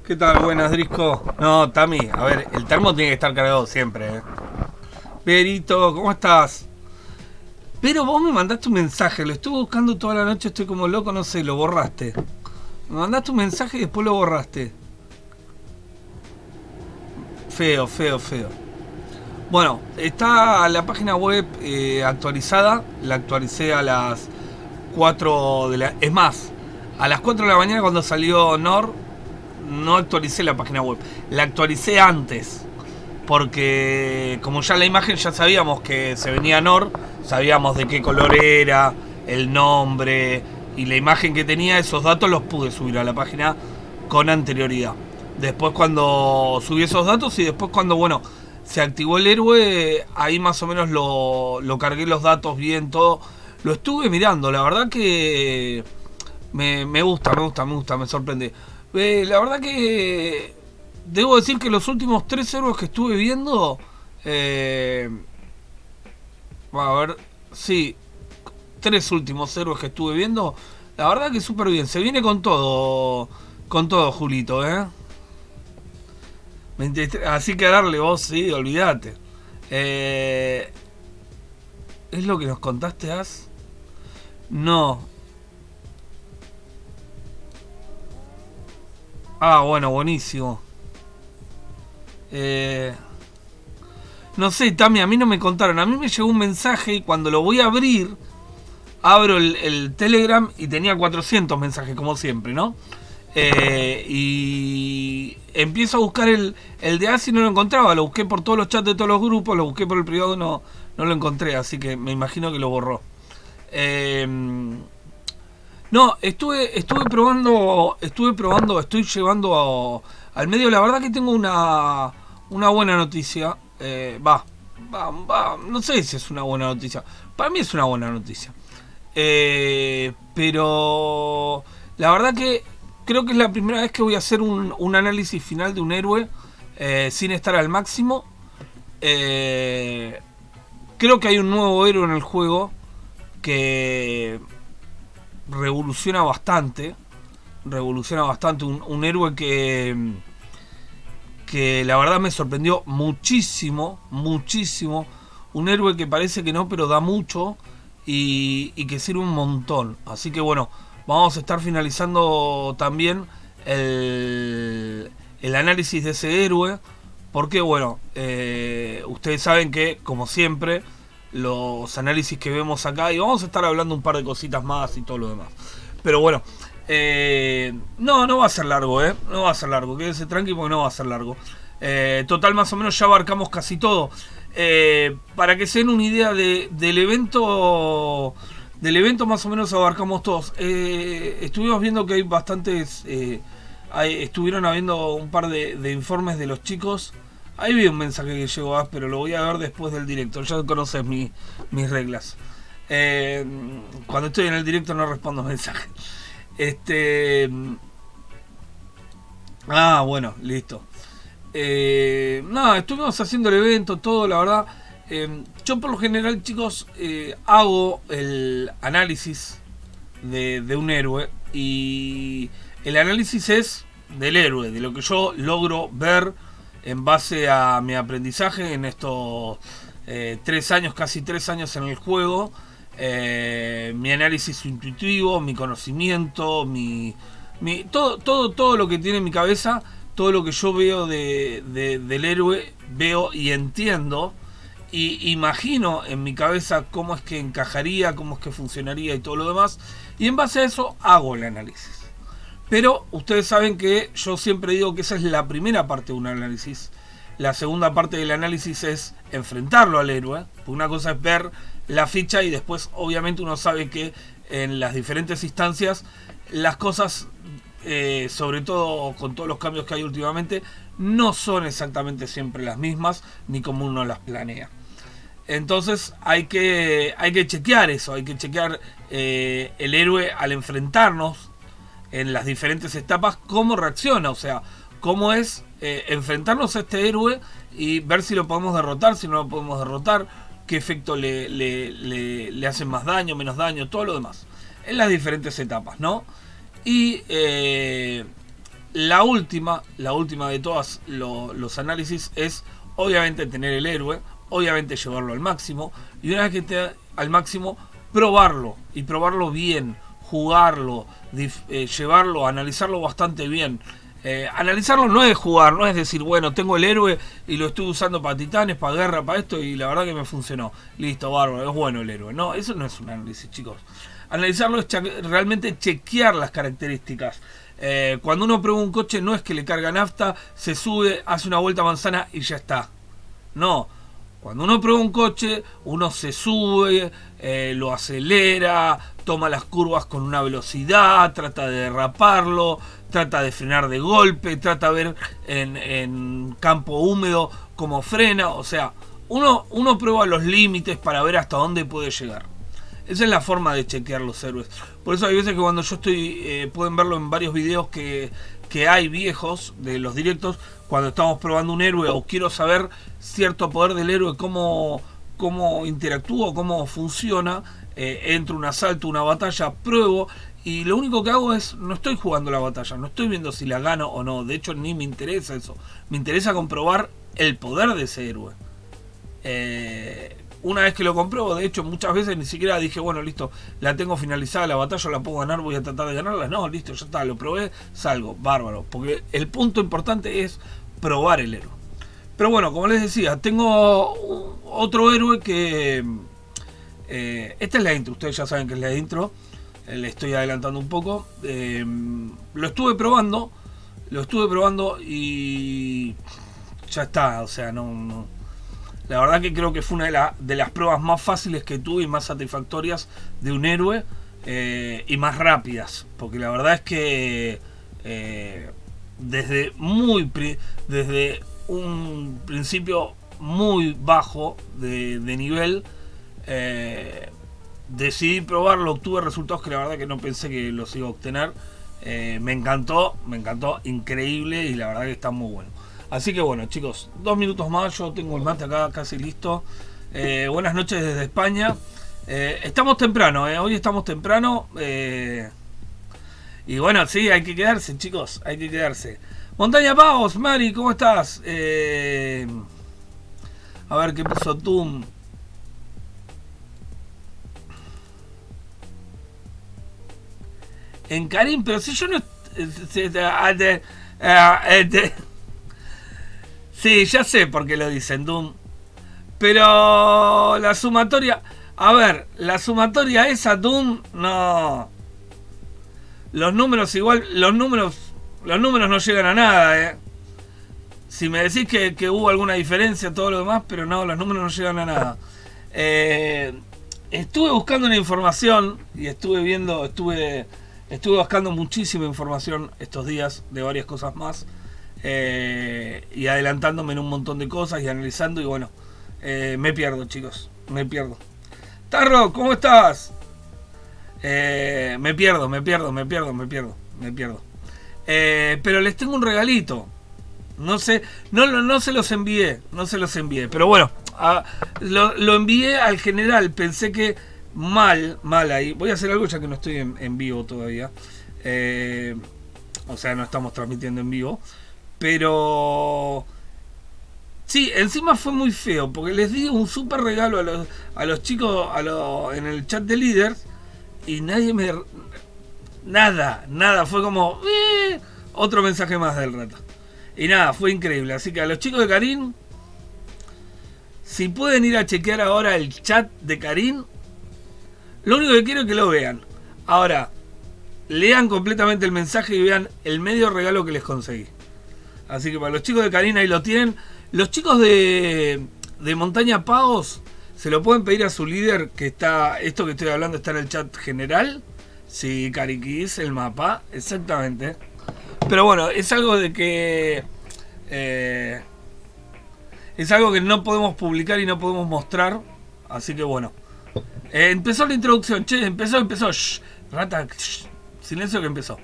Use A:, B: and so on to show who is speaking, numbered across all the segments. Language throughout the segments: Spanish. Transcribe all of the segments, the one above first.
A: ¿Qué tal? Buenas, Drisco. No, Tami, a ver, el termo tiene que estar cargado siempre, ¿eh? Perito, ¿cómo estás? Pero vos me mandaste un mensaje, lo estuve buscando toda la noche, estoy como loco, no sé, lo borraste. Me mandaste un mensaje y después lo borraste. Feo, feo, feo. Bueno, está la página web actualizada, la actualicé a las 4 de la... Es más, a las 4 de la mañana cuando salió NOR, no actualicé la página web, la actualicé antes. Porque como ya la imagen ya sabíamos que se venía NOR, sabíamos de qué color era, el nombre y la imagen que tenía, esos datos los pude subir a la página con anterioridad. Después cuando subí esos datos y después cuando, bueno, se activó el héroe, ahí más o menos lo cargué los datos bien, todo. Lo estuve mirando, la verdad que me gusta, me sorprende. La verdad que debo decir que los últimos 3 héroes que estuve viendo, a ver, sí, 3 últimos héroes que estuve viendo, la verdad que súper bien. Se viene con todo, Julito, ¿eh? Así que a darle vos, sí, olvídate. ¿Es lo que nos contaste, As? No. Ah, bueno, buenísimo. No sé, Tami, a mí no me contaron. A mí me llegó un mensaje y cuando lo voy a abrir, abro el Telegram y tenía 400 mensajes, como siempre, ¿no? Y empiezo a buscar el de As y no lo encontraba. Lo busqué por todos los chats de todos los grupos, lo busqué por el privado, no lo encontré, así que me imagino que lo borró. No, estuve probando, estoy llevando al medio. La verdad que tengo una buena noticia. No sé si es una buena noticia. Para mí es una buena noticia. Pero la verdad que creo que es la primera vez que voy a hacer un análisis final de un héroe sin estar al máximo. Creo que hay un nuevo héroe en el juego que revoluciona bastante. Un héroe que la verdad me sorprendió muchísimo. Un héroe que parece que no, pero da mucho y que sirve un montón. Así que bueno, vamos a estar finalizando también el análisis de ese héroe. Porque bueno, ustedes saben que, como siempre, los análisis que vemos acá, y vamos a estar hablando un par de cositas más y todo lo demás. Pero bueno, no va a ser largo, no va a ser largo, quédense tranqui porque no va a ser largo. Total, más o menos ya abarcamos casi todo. Para que se den una idea del evento, más o menos abarcamos todos. Estuvimos viendo que hay bastantes, estuvieron habiendo un par de informes de los chicos. Ahí vi un mensaje que llegó, pero lo voy a ver después del directo. Ya conoces mis reglas. Cuando estoy en el directo no respondo mensajes. Bueno, listo. Estuvimos haciendo el evento, todo, la verdad. Yo por lo general, chicos, hago el análisis de un héroe. Y el análisis es del héroe, de lo que yo logro ver en base a mi aprendizaje en estos 3 años, casi 3 años en el juego. Mi análisis intuitivo, mi conocimiento, todo lo que tiene en mi cabeza, todo lo que yo veo del héroe, veo y entiendo y imagino en mi cabeza cómo es que encajaría, cómo es que funcionaría y todo lo demás, y en base a eso hago el análisis. Pero ustedes saben que yo siempre digo que esa es la primera parte de un análisis. La segunda parte del análisis es enfrentarlo al héroe. Una cosa es ver la ficha y después obviamente uno sabe que en las diferentes instancias las cosas, sobre todo con todos los cambios que hay últimamente, no son exactamente siempre las mismas ni como uno las planea. Entonces hay que chequear eso, hay que chequear el héroe al enfrentarnos en las diferentes etapas, cómo reacciona, o sea, cómo es enfrentarnos a este héroe y ver si lo podemos derrotar, si no lo podemos derrotar, qué efecto le hace más daño, menos daño, todo lo demás, en las diferentes etapas, ¿no? Y la última de todos los análisis es obviamente tener el héroe, obviamente llevarlo al máximo, y una vez que esté al máximo, probarlo, y probarlo bien, jugarlo, llevarlo, analizarlo bastante bien. Analizarlo no es jugar, no es decir, bueno, tengo el héroe y lo estoy usando para titanes, para guerra, para esto, y la verdad que me funcionó. Listo, bárbaro, es bueno el héroe. No, eso no es un análisis, chicos. Analizarlo es realmente chequear las características. Cuando uno prueba un coche, no es que le carga nafta, se sube, hace una vuelta a manzana y ya está. No. Cuando uno prueba un coche, uno se sube, lo acelera, toma las curvas con una velocidad, trata de derraparlo, trata de frenar de golpe, trata de ver en campo húmedo cómo frena. O sea, uno prueba los límites para ver hasta dónde puede llegar. Esa es la forma de chequear los héroes. Por eso hay veces que cuando yo estoy, pueden verlo en varios videos que hay viejos de los directos, cuando estamos probando un héroe o quiero saber cierto poder del héroe, cómo interactúa, cómo funciona, entro un asalto, una batalla, pruebo, y lo único que hago es, no estoy jugando la batalla, no estoy viendo si la gano o no, de hecho ni me interesa eso, me interesa comprobar el poder de ese héroe. Una vez que lo compruebo, de hecho muchas veces ni siquiera dije, bueno, listo, la tengo finalizada la batalla, la puedo ganar, voy a tratar de ganarla. No, listo, ya está, lo probé, salgo, bárbaro. Porque el punto importante es probar el héroe. Pero bueno, como les decía, tengo otro héroe que... esta es la intro, ustedes ya saben que es la intro. Le estoy adelantando un poco. Lo estuve probando y... ya está, o sea, no. La verdad que creo que fue una de las pruebas más fáciles que tuve y más satisfactorias de un héroe, y más rápidas. Porque la verdad es que desde un principio muy bajo de nivel, decidí probarlo, obtuve resultados que la verdad que no pensé que los iba a obtener. Me encantó, increíble, y la verdad que está muy bueno. Así que bueno, chicos, 2 minutos más, yo tengo el mate acá casi listo. Buenas noches desde España. Estamos temprano, hoy estamos temprano. Y bueno, sí, hay que quedarse, chicos, hay que quedarse. Montaña Paos, Mari, ¿cómo estás? A ver qué puso Tum. En Karim, pero si yo no... Sí, ya sé por qué lo dicen, Doom. Pero la sumatoria... A ver, la sumatoria esa, Doom, no... Los números igual... Los números no llegan a nada, Si me decís que hubo alguna diferencia, todo lo demás, pero no, los números no llegan a nada. Estuve buscando una información y estuve buscando muchísima información estos días de varias cosas más. Y adelantándome en un montón de cosas y analizando, y bueno, me pierdo, chicos, me pierdo. Tarro, ¿cómo estás? Me pierdo. Pero les tengo un regalito. No sé, no se los envié, pero bueno, lo envié al general. Pensé que mal ahí. Voy a hacer algo ya que no estoy en vivo todavía. O sea, no estamos transmitiendo en vivo. Pero sí, encima fue muy feo, porque les di un súper regalo a los chicos en el chat de líderes, y nadie me... Nada, fue como... otro mensaje más del rato. Y nada, fue increíble. Así que a los chicos de Karim, si pueden ir a chequear ahora el chat de Karim, lo único que quiero es que lo vean. Ahora, lean completamente el mensaje y vean el medio regalo que les conseguí. Así que para los chicos de Karim ahí lo tienen. Los chicos de Montaña Pagos se lo pueden pedir a su líder, que está, esto que estoy hablando está en el chat general. Sí, Cariquis, el mapa, exactamente. Pero bueno, es algo de que... es algo que no podemos publicar y no podemos mostrar. Así que bueno. Empezó la introducción, che, empezó. Shh, rata, shh, silencio que empezó.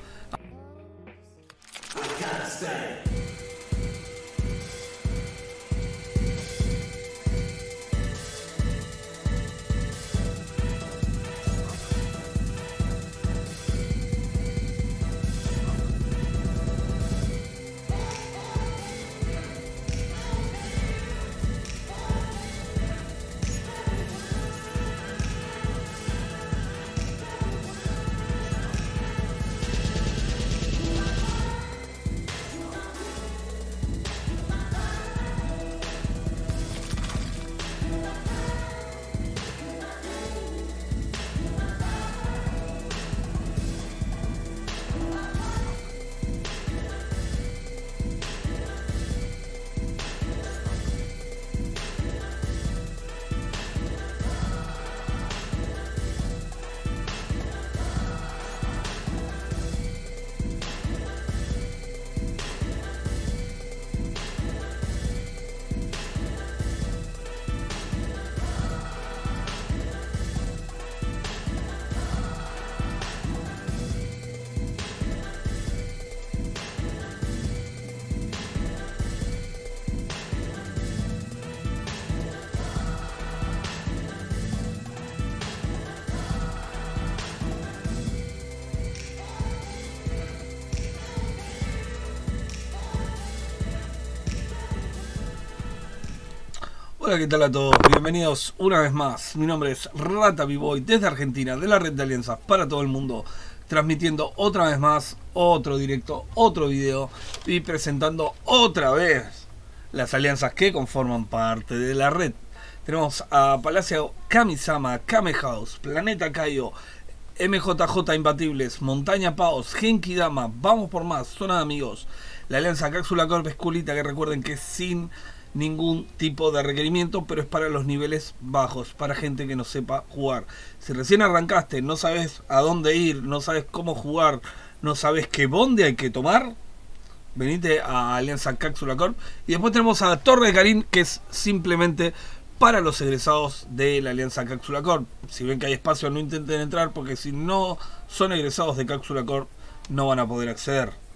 A: Hola, ¿qué tal a todos? Bienvenidos una vez más. Mi nombre es Rata B-Boy desde Argentina, de la red de alianzas para todo el mundo, transmitiendo otra vez más otro directo, otro video y presentando otra vez las alianzas que conforman parte de la red. Tenemos a Palacio Kamisama, Kame House, Planeta Kaio, MJJ Imbatibles, Montaña Paos, Genki Dama, Vamos por Más, Zona de Amigos, la alianza Cápsula Corp Esculita, que recuerden que es sin ningún tipo de requerimiento, pero es para los niveles bajos, para gente que no sepa jugar. Si recién arrancaste, no sabes a dónde ir, no sabes cómo jugar, no sabes qué bonde hay que tomar, venite a Alianza Cápsula Corp. Y después tenemos a Torre de Karin, que es simplemente para los egresados de la Alianza Cápsula Corp. Si ven que hay espacio, no intenten entrar, porque si no son egresados de Cápsula Corp no van a poder acceder.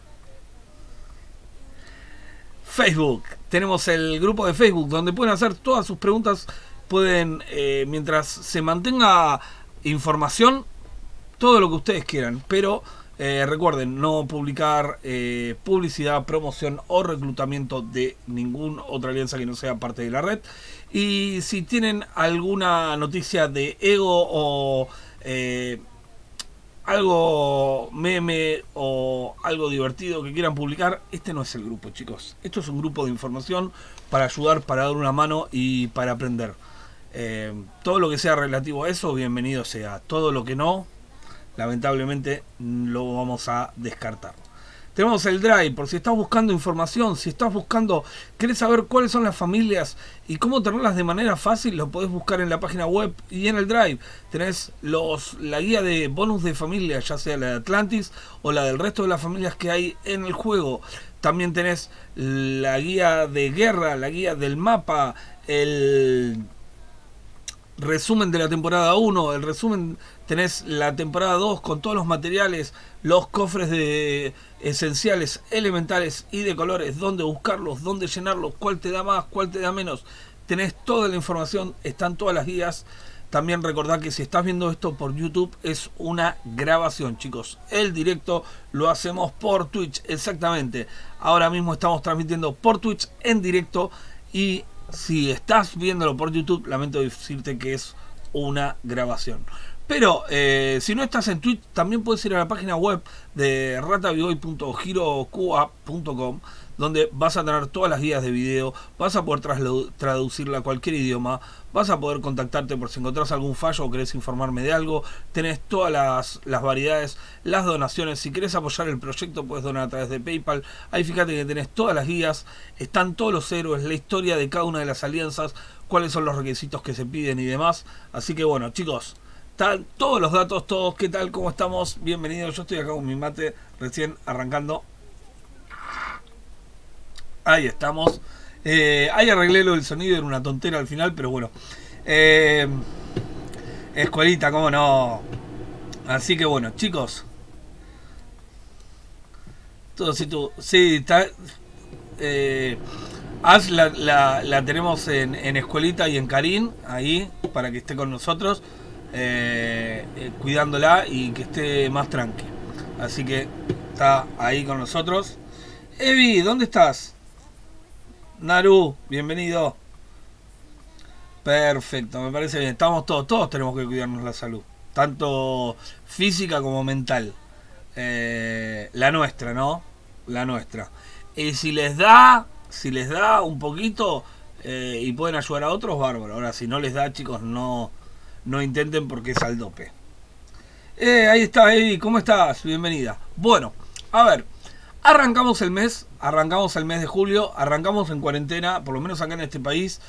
A: Facebook, tenemos el grupo de Facebook donde pueden hacer todas sus preguntas, pueden, mientras se mantenga información, todo lo que ustedes quieran, pero recuerden no publicar publicidad, promoción o reclutamiento de ninguna otra alianza que no sea parte de la red. Y si tienen alguna noticia de ego o algo meme o algo divertido que quieran publicar, este no es el grupo, chicos. Esto es un grupo de información para ayudar, para dar una mano y para aprender. Todo lo que sea relativo a eso, bienvenido sea. Todo lo que no, lamentablemente lo vamos a descartar. Tenemos el Drive, por si estás buscando información, si estás buscando, querés saber cuáles son las familias y cómo tenerlas de manera fácil, lo podés buscar en la página web y en el Drive. Tenés la guía de bonus de familia, ya sea la de Atlantis o la del resto de las familias que hay en el juego. También tenés la guía de guerra, la guía del mapa, el resumen de la temporada 1, el resumen, tenés la temporada 2 con todos los materiales, los cofres de esenciales, elementales y de colores, dónde buscarlos, dónde llenarlos, cuál te da más, cuál te da menos. Tenés toda la información, están todas las guías. También recordad que si estás viendo esto por YouTube es una grabación, chicos. El directo lo hacemos por Twitch, exactamente. Ahora mismo estamos transmitiendo por Twitch en directo y si estás viéndolo por YouTube, lamento decirte que es una grabación. Pero si no estás en Twitch, también puedes ir a la página web de ratabiboy.giroqua.com, donde vas a tener todas las guías de video, vas a poder traducirla a cualquier idioma, vas a poder contactarte por si encontrás algún fallo o querés informarme de algo. Tenés todas las variedades, las donaciones. Si querés apoyar el proyecto, puedes donar a través de PayPal. Ahí fíjate que tenés todas las guías, están todos los héroes, la historia de cada una de las alianzas, cuáles son los requisitos que se piden y demás. Así que bueno, chicos, están todos los datos, todos. ¿Qué tal? ¿Cómo estamos? Bienvenidos. Yo estoy acá con mi mate recién arrancando. Ahí estamos. Ahí arreglé lo del sonido, era una tontera al final, pero bueno. Escuelita, cómo no. Así que bueno, chicos. Todo si tú. Sí, está. Ash la tenemos en Escuelita y en Karin, ahí, para que esté con nosotros. Cuidándola y que esté más tranqui. Así que está ahí con nosotros. Evi, ¿dónde estás? Naru, bienvenido. Perfecto, me parece bien. Estamos todos tenemos que cuidarnos la salud, tanto física como mental. La nuestra, ¿no? La nuestra. Y si les da un poquito y pueden ayudar a otros, bárbaro. Ahora, si no les da, chicos, no intenten porque es al dope. Ahí está, Eddie, ¿cómo estás? Bienvenida. Bueno, a ver, arrancamos el mes de julio, arrancamos en cuarentena, por lo menos acá en este país.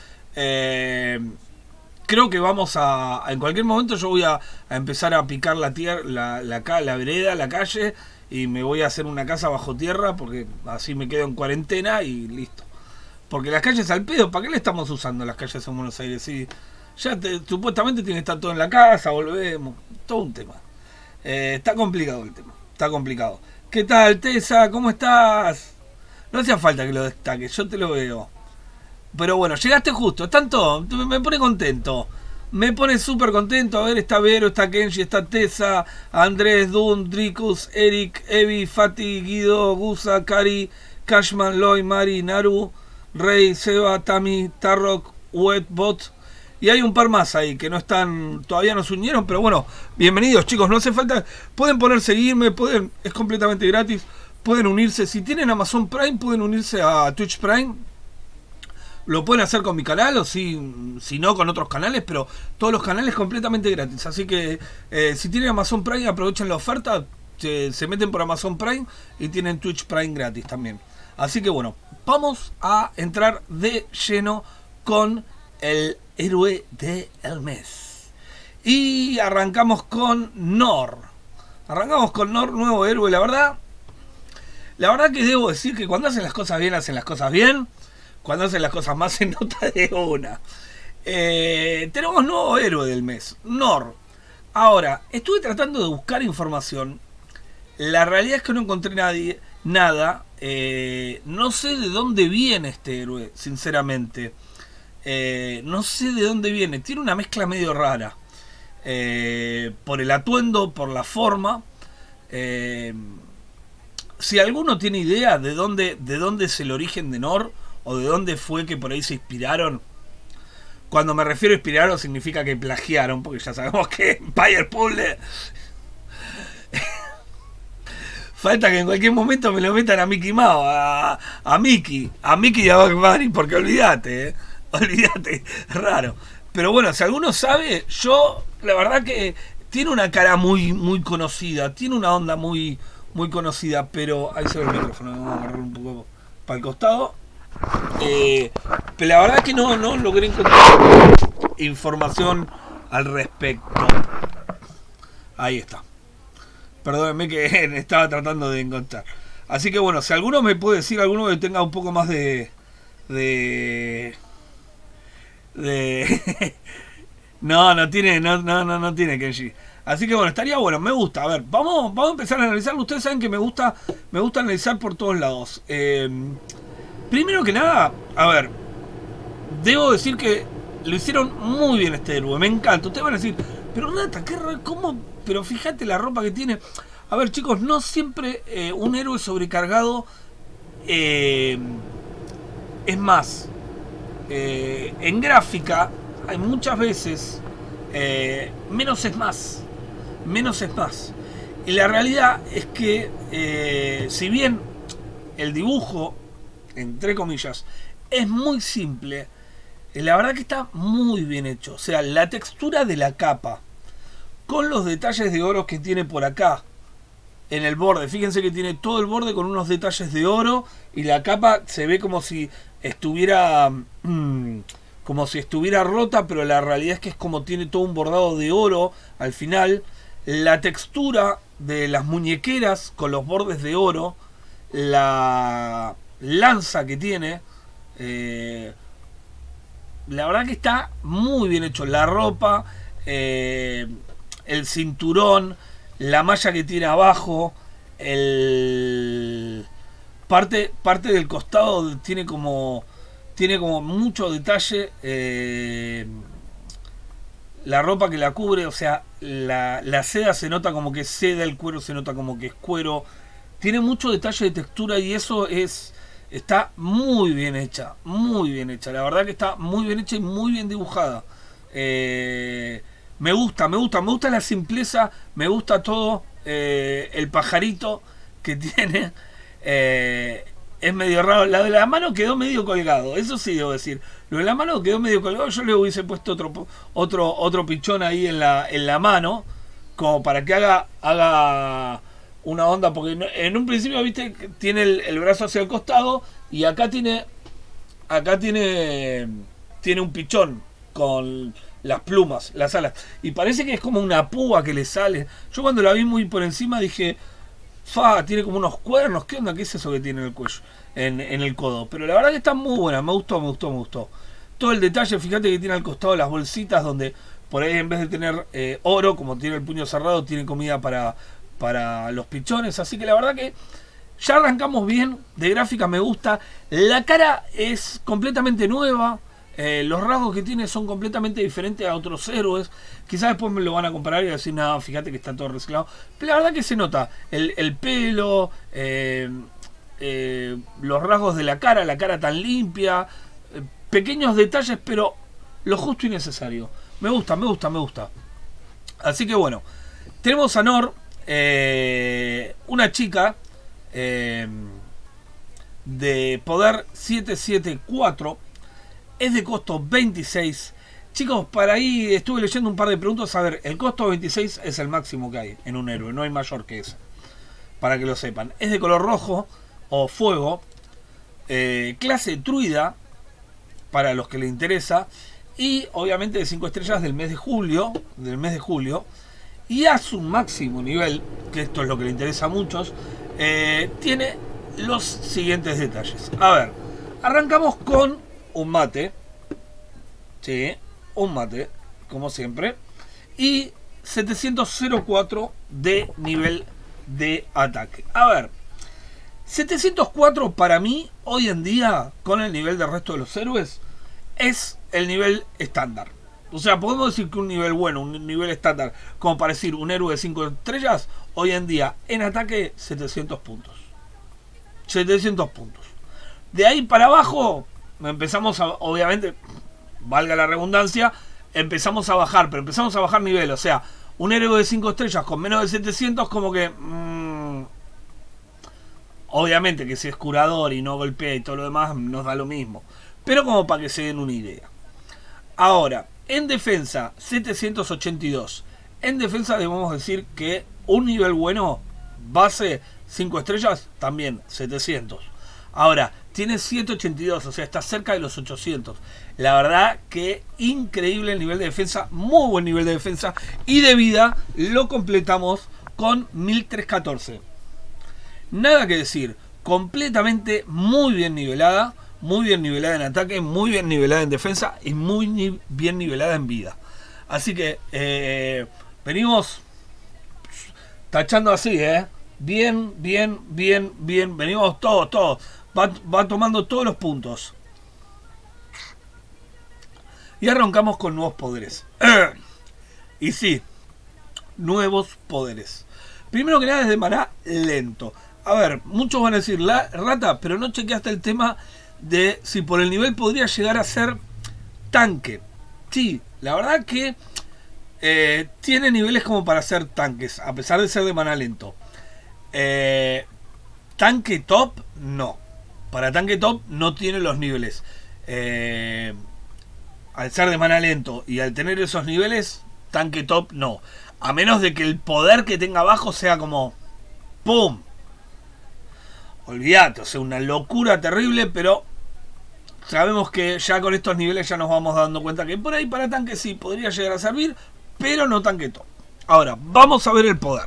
A: Creo que vamos en cualquier momento yo voy a empezar a picar la tierra, la vereda, la calle, y me voy a hacer una casa bajo tierra, porque así me quedo en cuarentena y listo. Porque las calles al pedo, ¿para qué le estamos usando las calles en Buenos Aires? Sí, ya supuestamente tiene que estar todo en la casa, volvemos, todo un tema. Está complicado el tema, está complicado. ¿Qué tal, Tessa? ¿Cómo estás? No hacía falta que lo destaques, yo te lo veo. Pero bueno, llegaste justo, están todos, me pone contento. Me pone súper contento. A ver, está Vero, está Kenji, está Tessa, Andrés, Dun, Dricus, Eric, Evi, Fati, Guido, Gusa, Kari, Cashman, Loy, Mari, Naru, Rey, Seba, Tami, Tarrock, Wetbot. Y hay un par más ahí que no están, todavía no se unieron, pero bueno, bienvenidos chicos, no hace falta, pueden poner seguirme, es completamente gratis, pueden unirse, si tienen Amazon Prime pueden unirse a Twitch Prime, lo pueden hacer con mi canal o si no con otros canales, pero todos los canales completamente gratis, así que si tienen Amazon Prime aprovechen la oferta, se meten por Amazon Prime y tienen Twitch Prime gratis también. Así que bueno, vamos a entrar de lleno con el héroe del mes. Y arrancamos con Nor. Nuevo héroe. La verdad que debo decir que cuando hacen las cosas bien, hacen las cosas bien. Cuando hacen las cosas mal, se nota de una. Tenemos nuevo héroe del mes, Nor. Ahora, estuve tratando de buscar información. La realidad es que no encontré nada. No sé de dónde viene este héroe, sinceramente. No sé de dónde viene. Tiene una mezcla medio rara. Por el atuendo, por la forma. Si alguno tiene idea de dónde es el origen de Nor, o de dónde fue que por ahí se inspiraron. Cuando me refiero a inspiraron significa que plagiaron, porque ya sabemos que Empire Puzzle falta que en cualquier momento me lo metan a Mickey Mouse, a Mickey y a Bugs Bunny, porque olvídate, olvídate, raro. Pero bueno, si alguno sabe, yo la verdad que tiene una cara muy conocida, tiene una onda muy conocida, pero ahí se ve el micrófono, vamos a agarrar un poco para el costado. Pero la verdad que no logré encontrar información al respecto. Ahí está. Perdónenme que estaba tratando de encontrar. Así que bueno, si alguno me puede decir, alguno que tenga un poco más no tiene Kenji. Así que bueno, estaría bueno, me gusta. A ver, vamos a empezar a analizarlo. Ustedes saben que me gusta analizar por todos lados. Primero que nada, a ver, debo decir que lo hicieron muy bien este héroe, me encanta. Ustedes van a decir, pero Nata, ¿cómo? Pero fíjate la ropa que tiene. A ver chicos, no siempre un héroe sobrecargado es más. En gráfica hay muchas veces menos es más. Menos es más. Y la realidad es que si bien el dibujo, entre comillas, es muy simple, la verdad que está muy bien hecho. O sea, la textura de la capa con los detalles de oro que tiene por acá en el borde, fíjense que tiene todo el borde con unos detalles de oro y la capa se ve como si estuviera rota, pero la realidad es que es como tiene todo un bordado de oro al final. La textura de las muñequeras con los bordes de oro, la lanza que tiene, la verdad que está muy bien hecho. La ropa, el cinturón, la malla que tiene abajo, parte del costado tiene como mucho detalle, la ropa que la cubre, o sea, la seda se nota como que es seda, el cuero se nota como que es cuero, tiene mucho detalle de textura y eso está muy bien hecha, la verdad que está muy bien hecha y muy bien dibujada. Me gusta la simpleza, me gusta todo. El pajarito que tiene es medio raro. La de la mano quedó medio colgado, eso sí debo decir. Lo de la mano quedó medio colgado. Yo le hubiese puesto otro pichón ahí en la mano, como para que haga una onda, porque en un principio viste que tiene el brazo hacia el costado y acá tiene un pichón con las plumas, las alas, y parece que es como una púa que le sale. Yo cuando la vi muy por encima dije, tiene como unos cuernos, ¿qué onda? ¿Qué es eso que tiene en el cuello, en el codo? Pero la verdad que está muy buena, me gustó. Todo el detalle, fíjate que tiene al costado las bolsitas donde por ahí en vez de tener oro, como tiene el puño cerrado, tiene comida para los pichones. Así que la verdad que ya arrancamos bien, de gráfica me gusta. La cara es completamente nueva. Los rasgos que tiene son completamente diferentes a otros héroes. Quizás después me lo van a comparar y decir, no, fíjate que está todo reciclado. Pero la verdad que se nota el pelo, los rasgos de la cara tan limpia, pequeños detalles, pero lo justo y necesario. Me gusta, me gusta, me gusta. Así que bueno, tenemos a Nor, una chica de poder 774, es de costo 26. Chicos, para ahí estuve leyendo un par de preguntas. A ver, el costo 26 es el máximo que hay en un héroe, no hay mayor que ese, para que lo sepan. Es de color rojo o fuego, clase druida, para los que les interesa, y obviamente de 5 estrellas del mes de julio, y a su máximo nivel, que esto es lo que le interesa a muchos, tiene los siguientes detalles. A ver, arrancamos con un mate, sí, un mate, como siempre, y 704 de nivel de ataque. A ver, 704 para mí, hoy en día, con el nivel del resto de los héroes, es el nivel estándar. O sea, podemos decir que un nivel bueno, un nivel estándar, como para decir un héroe de 5 estrellas, hoy en día en ataque 700 puntos. 700 puntos. De ahí para abajo, empezamos a, obviamente, valga la redundancia, empezamos a bajar, pero empezamos a bajar nivel. O sea, un héroe de 5 estrellas con menos de 700, como que... obviamente que si es curador y no golpea y todo lo demás, nos da lo mismo. Pero como para que se den una idea. Ahora, en defensa, 782. En defensa debemos decir que un nivel bueno, base 5 estrellas, también 700. Ahora, tiene 782, o sea, está cerca de los 800. La verdad que increíble el nivel de defensa, muy buen nivel de defensa. Y de vida lo completamos con 1314. Nada que decir, completamente muy bien nivelada en ataque, muy bien nivelada en defensa y muy bien nivelada en vida. Así que venimos tachando así, bien, venimos todos, va tomando todos los puntos. Y arrancamos con nuevos poderes. Y sí, nuevos poderes. Primero que nada es de maná lento. A ver, muchos van a decir, la rata, pero no chequeaste el tema de si por el nivel podría llegar a ser tanque. Sí, la verdad que tiene niveles como para ser tanques, a pesar de ser de maná lento. Tanque top, no. Para tanque top no tiene los niveles. Al ser de maná lento y al tener esos niveles, tanque top no. A menos de que el poder que tenga abajo sea como... ¡pum! Olvídate, o sea, una locura terrible, pero sabemos que ya con estos niveles ya nos vamos dando cuenta que por ahí para tanque sí podría llegar a servir, pero no tanque top. Ahora, vamos a ver el poder.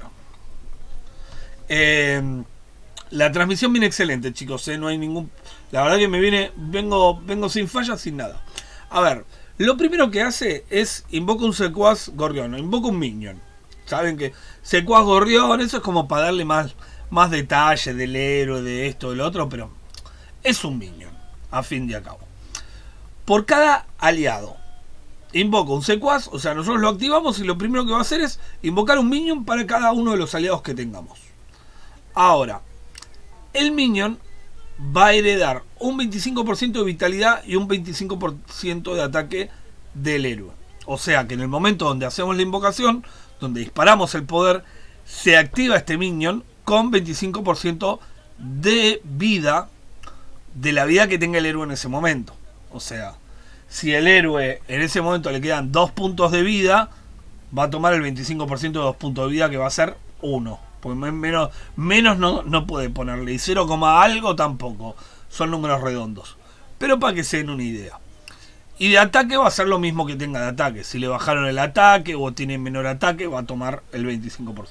A: La transmisión viene excelente, chicos, no hay ningún... La verdad que vengo sin fallas, sin nada. A ver, lo primero que hace es invoca un secuaz gorrión, invoca un minion. Saben que secuaz gorrión, eso es como para darle más detalle del héroe, de esto, del otro, pero es un minion, a fin de cabo. Por cada aliado invoca un secuaz, o sea, nosotros lo activamos y lo primero que va a hacer es invocar un minion para cada uno de los aliados que tengamos. Ahora, el minion va a heredar un 25% de vitalidad y un 25% de ataque del héroe. O sea que en el momento donde hacemos la invocación, donde disparamos el poder, se activa este minion con 25% de vida, de la vida que tenga el héroe en ese momento. O sea, si el héroe en ese momento le quedan 2 puntos de vida, va a tomar el 25% de 2 puntos de vida, que va a ser 1. Porque menos no puede ponerle. Y 0, algo tampoco. Son números redondos. Pero para que se den una idea. Y de ataque va a ser lo mismo que tenga de ataque. Si le bajaron el ataque o tiene menor ataque, va a tomar el 25%.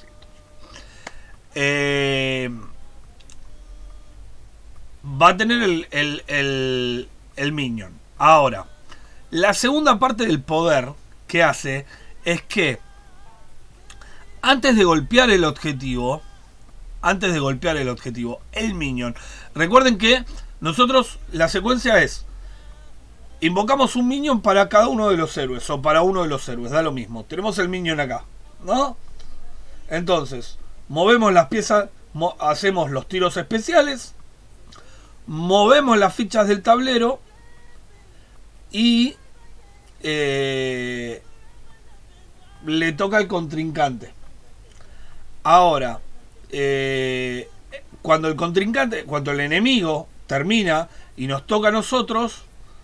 A: Va a tener el minion. Ahora, la segunda parte del poder que hace es que antes de golpear el objetivo, el minion, recuerden que nosotros la secuencia es: invocamos un minion para cada uno de los héroes, o para uno de los héroes, da lo mismo. Tenemos el minion acá, ¿no? Entonces, movemos las piezas, hacemos los tiros especiales, movemos las fichas del tablero y le toca al contrincante. Ahora, cuando el enemigo termina y nos toca a nosotros,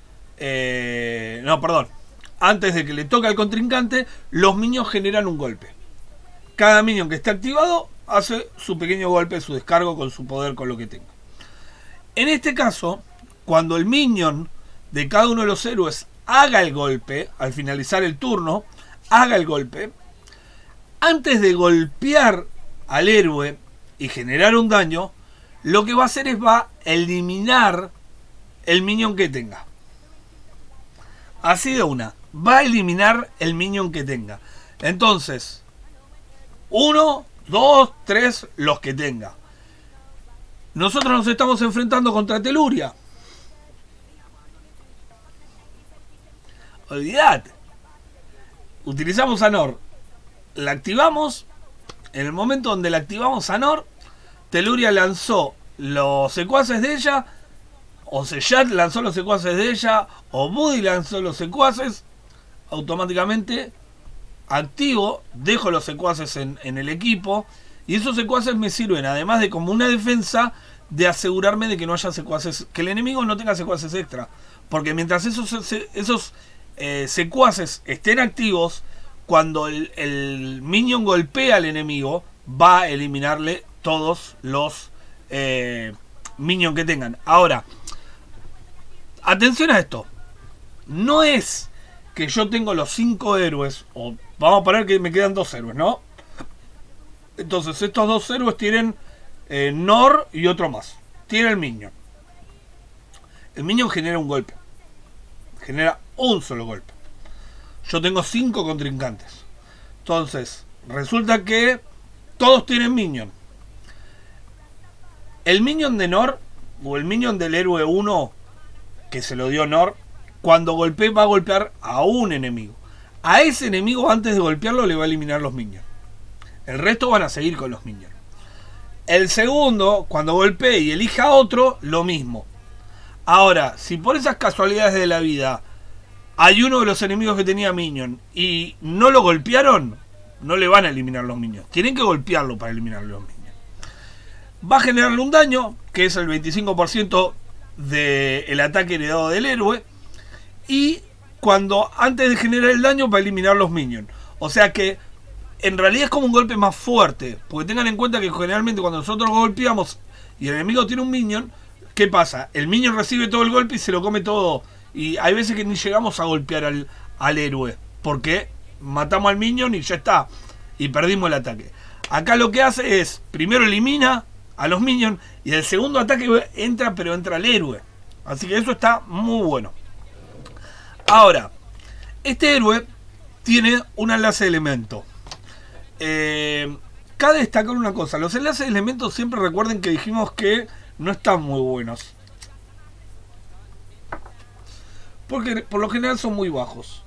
A: no, perdón, antes de que le toque al contrincante, los minions generan un golpe. Cada minion que esté activado hace su pequeño golpe, su descargo con su poder, con lo que tenga. En este caso, cuando el minion de cada uno de los héroes haga el golpe, al finalizar el turno, haga el golpe, antes de golpear al héroe y generar un daño, lo que va a hacer es va a eliminar el minion que tenga. Así de una, va a eliminar el minion que tenga. Entonces, 1, 2, 3, los que tenga. Nosotros nos estamos enfrentando contra Teluria. Olvídate. Utilizamos a Nor. La activamos. En el momento donde la activamos a Nor, Teluria lanzó los secuaces de ella. O Seyat lanzó los secuaces de ella. O Buddy lanzó los secuaces. Automáticamente activo. Dejo los secuaces en el equipo. Y esos secuaces me sirven, además de como una defensa, de asegurarme de que no haya secuaces, que el enemigo no tenga secuaces extra. Porque mientras esos secuaces estén activos, cuando el minion golpea al enemigo, va a eliminarle todos los minions que tengan. Ahora, atención a esto. No es que yo tengo los 5 héroes, o vamos a poner que me quedan 2 héroes, ¿no? Entonces estos 2 héroes tienen Nor y otro más. Tiene el minion. El minion genera un golpe. Genera un solo golpe. Yo tengo 5 contrincantes. Entonces, resulta que todos tienen minion. El minion de Nor, o el minion del héroe 1, que se lo dio Nor, cuando golpee va a golpear a un enemigo. A ese enemigo, antes de golpearlo, le va a eliminar los minions. El resto van a seguir con los minions. El segundo, cuando golpee y elija a otro, lo mismo. Ahora, si por esas casualidades de la vida hay uno de los enemigos que tenía minion y no lo golpearon, no le van a eliminar los minions. Tienen que golpearlo para eliminar los minions. Va a generarle un daño, que es el 25% del ataque heredado del héroe. Y cuando antes de generar el daño va a eliminar los minions. O sea que en realidad es como un golpe más fuerte. Porque tengan en cuenta que generalmente cuando nosotros golpeamos y el enemigo tiene un minion, ¿qué pasa? El minion recibe todo el golpe y se lo come todo. Y hay veces que ni llegamos a golpear al héroe. Porque matamos al minion y ya está. Y perdimos el ataque. Acá lo que hace es, primero elimina a los minions. Y el segundo ataque entra, pero entra al héroe. Así que eso está muy bueno. Ahora, este héroe tiene un enlace de elemento. Cabe destacar una cosa. Los enlaces de elementos siempre recuerden que dijimos que no están muy buenos. Porque por lo general son muy bajos.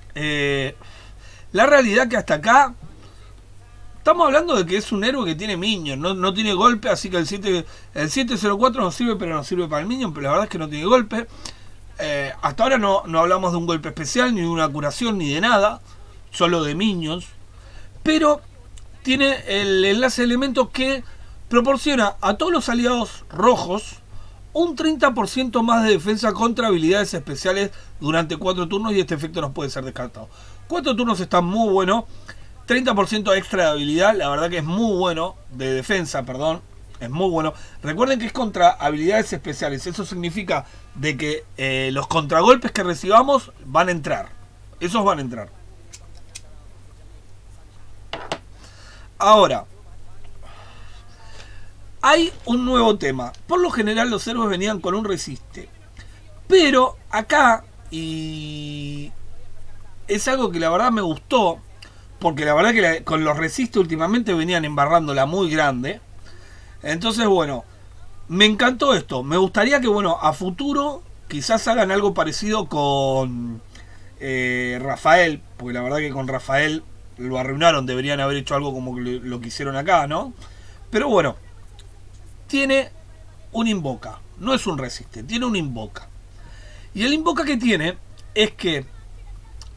A: La realidad que hasta acá estamos hablando de que es un héroe que tiene minion, no tiene golpe, así que el 704 nos sirve, pero no sirve para el minion, pero la verdad es que no tiene golpe. Hasta ahora no hablamos de un golpe especial, ni de una curación, ni de nada, solo de minions. Pero tiene el enlace de elementos que proporciona a todos los aliados rojos un 30% más de defensa contra habilidades especiales durante 4 turnos, y este efecto nos puede ser descartado. 4 turnos está muy bueno. 30% extra de habilidad, la verdad que es muy bueno, de defensa, perdón, es muy bueno. Recuerden que es contra habilidades especiales, eso significa de que los contragolpes que recibamos van a entrar, esos van a entrar. Ahora, hay un nuevo tema. Por lo general los héroes venían con un resiste, pero acá, y es algo que la verdad me gustó, porque la verdad que con los resiste últimamente venían embarrándola muy grande. Entonces, bueno, me encantó esto. Me gustaría que, bueno, a futuro quizás hagan algo parecido con Rafael, porque la verdad que con Rafael lo arruinaron. Deberían haber hecho algo como lo que hicieron acá, ¿no? Pero bueno, tiene un invoca. No es un resiste, tiene un invoca. Y el invoca que tiene es que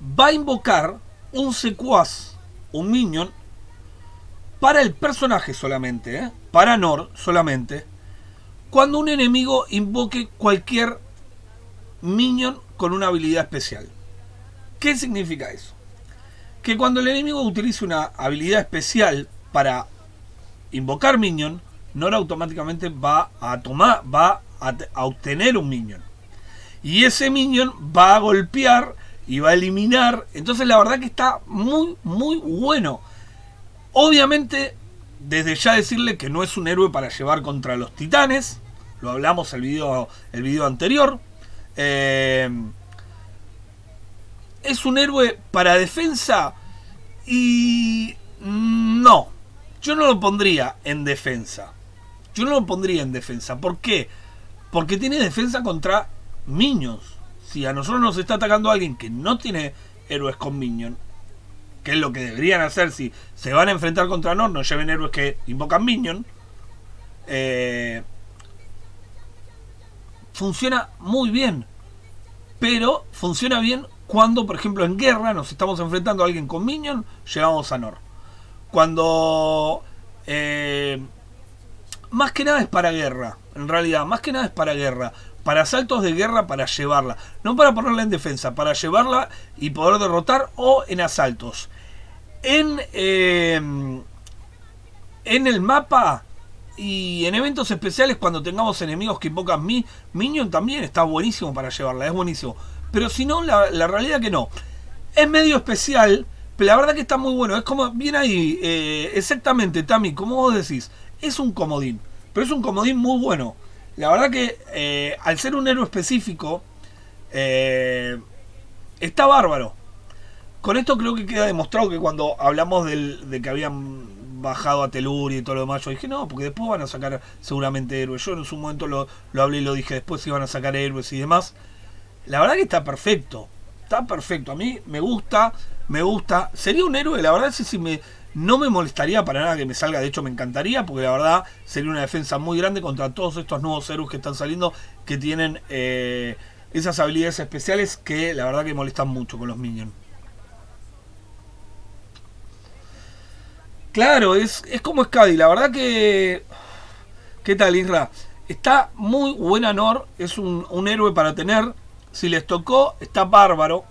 A: va a invocar un secuaz, un minion, para el personaje solamente, para Nor solamente, cuando un enemigo invoque cualquier minion con una habilidad especial. ¿Qué significa eso? Que cuando el enemigo utilice una habilidad especial para invocar minion, Nor automáticamente va a obtener un minion. Y ese minion va a golpear y va a eliminar. Entonces la verdad que está muy, muy bueno. Obviamente, desde ya decirle que no es un héroe para llevar contra los titanes. Lo hablamos el video anterior. Es un héroe para defensa. Y no, yo no lo pondría en defensa. ¿Por qué? Porque tiene defensa contra minions. Si a nosotros nos está atacando alguien que no tiene héroes con minion, que es lo que deberían hacer si se van a enfrentar contra Nor, no lleven héroes que invocan minion. Funciona muy bien. Pero funciona bien cuando, por ejemplo, en guerra nos estamos enfrentando a alguien con minion, llevamos a Nor. Cuando... más que nada es para guerra. En realidad, más que nada es para guerra. Para asaltos de guerra, para llevarla. No para ponerla en defensa, para llevarla y poder derrotar, o en asaltos. En el mapa y en eventos especiales, cuando tengamos enemigos que invocan minion, también está buenísimo para llevarla, es buenísimo. Pero si no, la realidad que no. Es medio especial, pero la verdad que está muy bueno. Es como, bien ahí, exactamente, Tami, como vos decís, es un comodín. Pero es un comodín muy bueno. La verdad que al ser un héroe específico, está bárbaro. Con esto creo que queda demostrado que cuando hablamos de que habían bajado a Teluria y todo lo demás, yo dije no, porque después van a sacar seguramente héroes. Yo en su momento lo hablé y lo dije, después iban a sacar héroes y demás. La verdad que está perfecto. Está perfecto. A mí me gusta. Sería un héroe, la verdad, no me molestaría para nada que me salga. De hecho, me encantaría, porque la verdad sería una defensa muy grande contra todos estos nuevos héroes que están saliendo, que tienen esas habilidades especiales que la verdad que molestan mucho con los minions. Claro, es como Skadi. La verdad que... ¿Qué tal, Isra? Está muy buena Nor. Es un héroe para tener. Si les tocó, está bárbaro.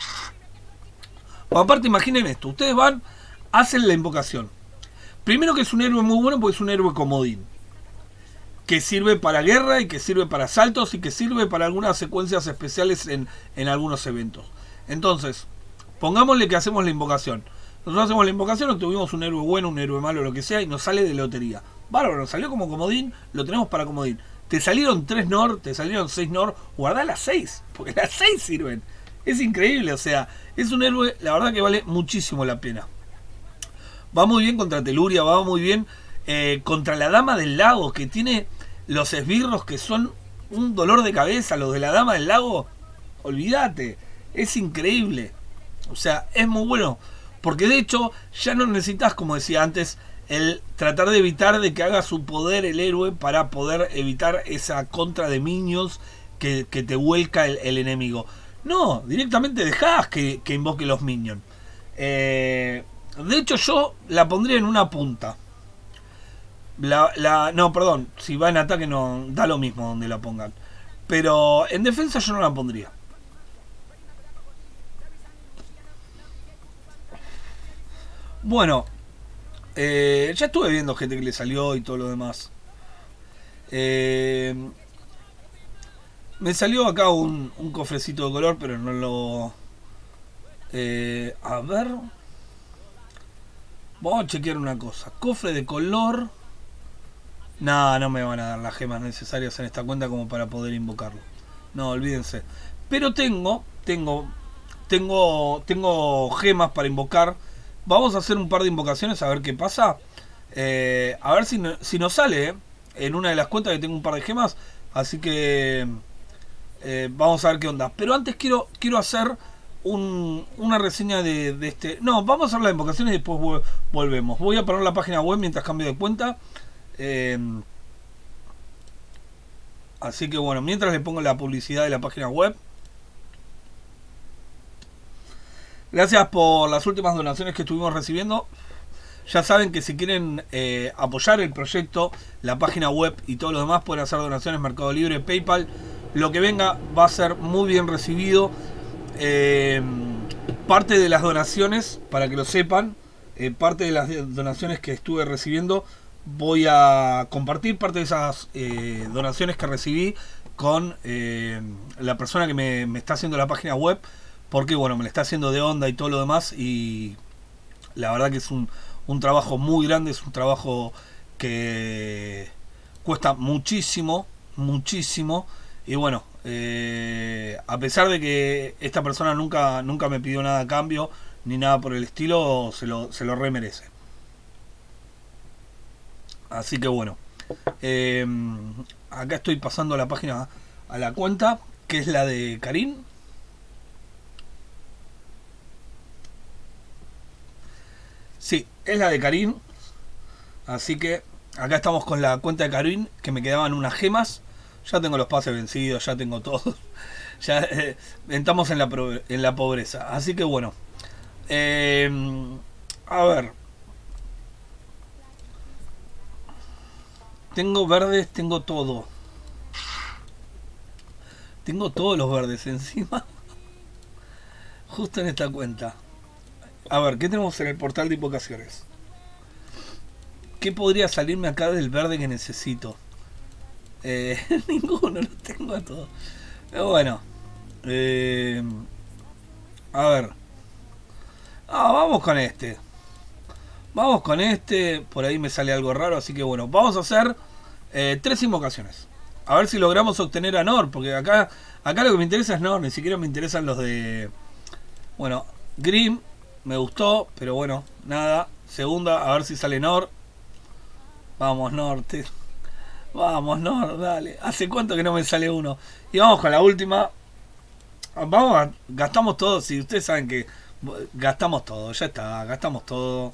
A: O aparte, imaginen esto. Ustedes van, hacen la invocación. Primero que es un héroe muy bueno porque es un héroe comodín. Que sirve para guerra y que sirve para asaltos y que sirve para algunas secuencias especiales en algunos eventos. Entonces, pongámosle que hacemos la invocación. Nosotros hacemos la invocación, obtuvimos un héroe bueno, un héroe malo, lo que sea, y nos sale de lotería. Bárbaro, nos salió como comodín, lo tenemos para comodín. Te salieron 3 Nor, te salieron 6 Nor, guardá las 6, porque las 6 sirven. Es increíble, o sea, es un héroe, la verdad que vale muchísimo la pena. Va muy bien contra Teluria, va muy bien contra la Dama del Lago, que tiene los esbirros que son un dolor de cabeza. Los de la Dama del Lago, olvídate, es increíble. O sea, es muy bueno. Porque de hecho ya no necesitas, como decía antes, el tratar de evitar de que haga su poder el héroe para poder evitar esa contra de minions que te vuelca el enemigo. No, directamente dejás que invoque los minions. De hecho yo la pondría en una punta. No, perdón, si va en ataque no da lo mismo donde la pongan. Pero en defensa yo no la pondría. Bueno, ya estuve viendo gente que le salió y todo lo demás. Me salió acá un cofrecito de color, pero no lo... a ver... Vamos a chequear una cosa. Cofre de color... No me van a dar las gemas necesarias en esta cuenta como para poder invocarlo. No, olvídense. Pero tengo gemas para invocar. Vamos a hacer un par de invocaciones a ver qué pasa. A ver si nos sale en una de las cuentas que tengo un par de gemas. Así que vamos a ver qué onda. Pero antes quiero hacer una reseña de este... No, vamos a hacer las invocaciones y después volvemos. Voy a poner la página web mientras cambio de cuenta. Así que bueno, mientras le pongo la publicidad de la página web. Gracias por las últimas donaciones que estuvimos recibiendo. Ya saben que si quieren apoyar el proyecto, la página web y todo lo demás, pueden hacer donaciones Mercado Libre, PayPal. Lo que venga va a ser muy bien recibido. Parte de las donaciones, para que lo sepan, parte de las donaciones que estuve recibiendo, voy a compartir parte de esas donaciones que recibí con la persona que me está haciendo la página web, porque bueno, me la está haciendo de onda y todo lo demás, y la verdad que es un trabajo muy grande, es un trabajo que cuesta muchísimo, muchísimo, y bueno, a pesar de que esta persona nunca me pidió nada a cambio, ni nada por el estilo, se lo remerece. Así que bueno, acá estoy pasando la página a la cuenta, que es la de Karim. Sí, es la de Karim. Así que acá estamos con la cuenta de Karim, que me quedaban unas gemas. Ya tengo los pases vencidos, ya tengo todo. Ya estamos en la pobreza. Así que bueno. A ver. Tengo verdes, tengo todo. Tengo todos los verdes encima. Justo en esta cuenta. A ver, ¿qué tenemos en el portal de invocaciones? ¿Qué podría salirme acá del verde que necesito? Ninguno, lo tengo a todos. Pero bueno. A ver. Vamos con este. Vamos con este. Por ahí me sale algo raro, así que bueno. Vamos a hacer 3 invocaciones. A ver si logramos obtener a Nor. Porque acá lo que me interesa es Nor. Ni siquiera me interesan los de... Bueno, Grimm me gustó, pero bueno, nada. Segunda, a ver si sale Nor. Vamos, Nor. Vamos, Nor, dale. ¿Hace cuánto que no me sale uno? Y vamos con la última. Vamos, gastamos todo. Si ustedes saben que gastamos todo, ya está, gastamos todo.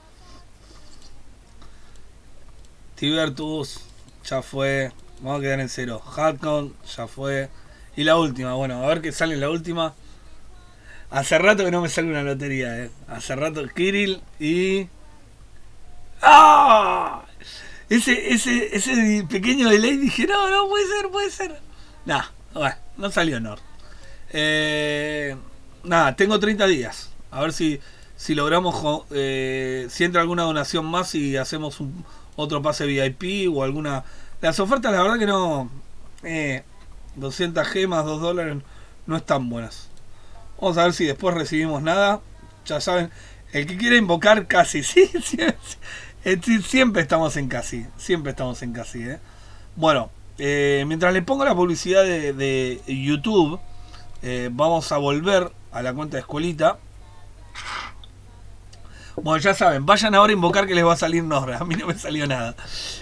A: Tibertus, ya fue. Vamos a quedar en 0. Hardcon, ya fue. Y la última, bueno, a ver qué sale en la última. Hace rato que no me sale una lotería, Hace rato Kirill y... ¡Ah! Ese pequeño delay dije, no, puede ser. Nah, bueno, no salió Nord. Nada, tengo 30 días. A ver si logramos, si entra alguna donación más y hacemos otro pase VIP o alguna... Las ofertas la verdad que no... 200 gemas, $2 no están buenas. Vamos a ver si después recibimos nada. Ya saben, el que quiera invocar casi, sí, siempre estamos en casi. Siempre estamos en casi, Bueno, mientras le pongo la publicidad de YouTube, vamos a volver a la cuenta de escuelita. Bueno, ya saben, vayan ahora a invocar que les va a salir Nora. A mí no me salió nada.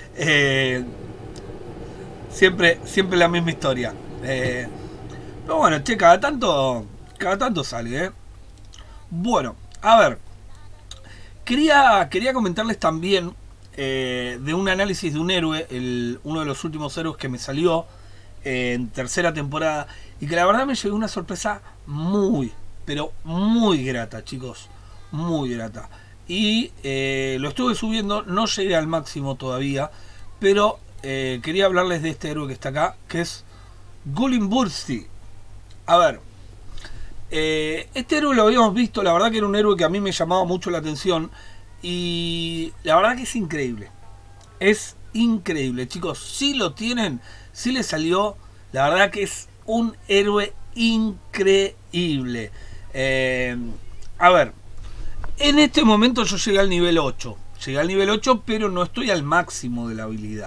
A: Siempre la misma historia. Pero bueno, che, cada tanto sale, Bueno, a ver. Quería comentarles también de un análisis de un héroe, uno de los últimos héroes que me salió en tercera temporada, y que la verdad me llevó una sorpresa pero muy grata, chicos, muy grata. Y lo estuve subiendo, no llegué al máximo todavía, pero quería hablarles de este héroe que está acá, que es Gulin Bursti. A ver, este héroe lo habíamos visto, la verdad que era un héroe que a mí me llamaba mucho la atención, y la verdad que es increíble. Es increíble, chicos. Si lo tienen, si les salió, la verdad que es un héroe increíble. A ver, en este momento yo llegué al nivel 8. Llegué al nivel 8, pero no estoy al máximo de la habilidad.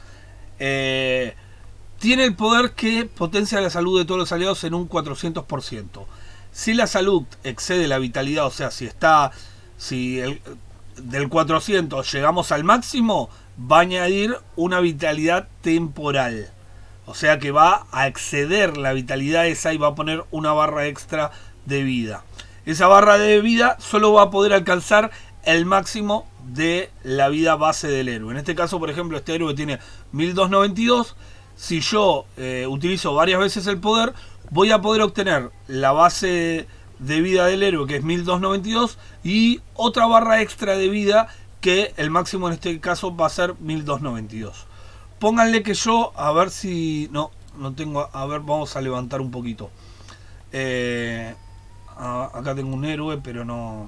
A: Tiene el poder que potencia la salud de todos los aliados en un 400%. Si la salud excede la vitalidad, o sea, si del 400 llegamos al máximo, va a añadir una vitalidad temporal. O sea que va a exceder la vitalidad esa y va a poner una barra extra de vida. Esa barra de vida solo va a poder alcanzar el máximo de la vida base del héroe. En este caso, por ejemplo, este héroe tiene 1292. Si yo utilizo varias veces el poder, voy a poder obtener la base de vida del héroe, que es 1292, y otra barra extra de vida, que el máximo en este caso va a ser 1292. Pónganle que yo, a ver si... No tengo... A ver, vamos a levantar un poquito. Acá tengo un héroe, pero no...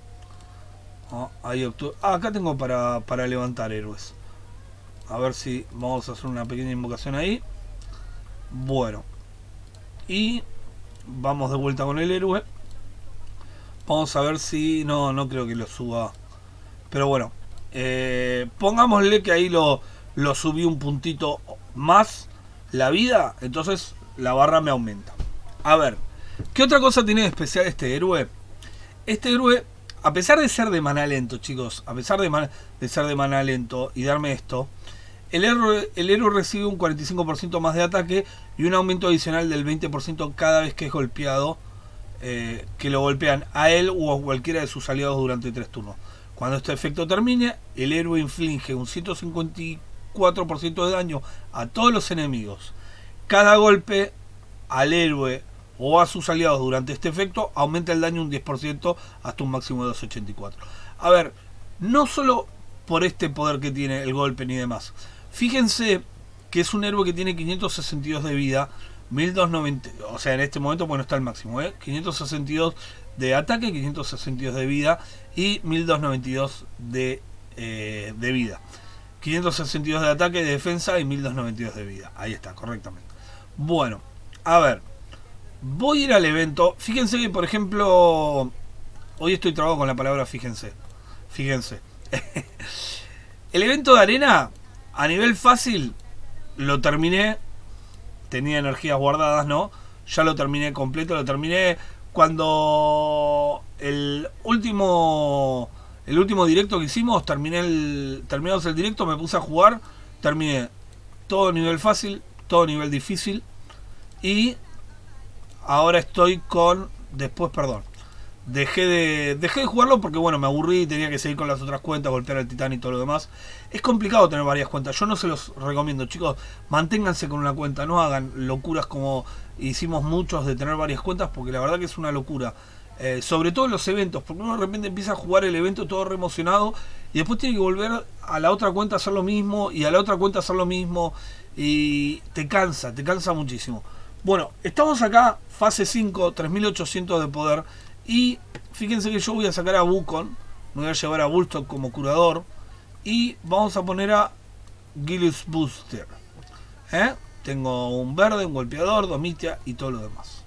A: ahí acá tengo para levantar héroes. A ver si vamos a hacer una pequeña invocación ahí. Bueno. Y vamos de vuelta con el héroe. Vamos a ver si... No creo que lo suba. Pero bueno. Pongámosle que ahí lo subí un puntito más la vida. Entonces la barra me aumenta. A ver. ¿Qué otra cosa tiene de especial este héroe? Este héroe, a pesar de ser de maná lento, chicos. A pesar de ser de maná lento y darme esto... El héroe recibe un 45% más de ataque y un aumento adicional del 20% cada vez que es golpeado, que lo golpean a él o a cualquiera de sus aliados durante 3 turnos. Cuando este efecto termine, el héroe inflige un 154% de daño a todos los enemigos. Cada golpe al héroe o a sus aliados durante este efecto aumenta el daño un 10% hasta un máximo de 284. A ver, no solo por este poder que tiene el golpe ni demás. Fíjense que es un héroe que tiene 562 de vida, 1290, o sea, en este momento bueno está el máximo, 562 de ataque, 562 de vida y 1292 de vida. 562 de ataque, de defensa y 1292 de vida. Ahí está, correctamente. Bueno, a ver, voy a ir al evento. Fíjense que, por ejemplo, hoy estoy trabado con la palabra fíjense. El evento de arena, a nivel fácil, lo terminé. Tenía energías guardadas, ¿no? Ya lo terminé completo, lo terminé cuando el último directo que hicimos, terminamos el directo, me puse a jugar, terminé todo nivel fácil, todo nivel difícil, y ahora estoy con... Dejé de jugarlo porque bueno, me aburrí y tenía que seguir con las otras cuentas, golpear al titán y todo lo demás. Es complicado tener varias cuentas, yo no se los recomiendo, chicos. Manténganse con una cuenta, no hagan locuras como hicimos muchos de tener varias cuentas, porque la verdad que es una locura. Sobre todo en los eventos, porque uno de repente empieza a jugar el evento todo re emocionado y después tiene que volver a la otra cuenta a hacer lo mismo y a la otra cuenta a hacer lo mismo, y te cansa muchísimo. Bueno, estamos acá, fase 5, 3800 de poder. Y fíjense que yo voy a sacar a Wukong, me voy a llevar a Bullstock como curador y vamos a poner a Gilius Booster. Tengo un verde, un golpeador, Domitia y todo lo demás.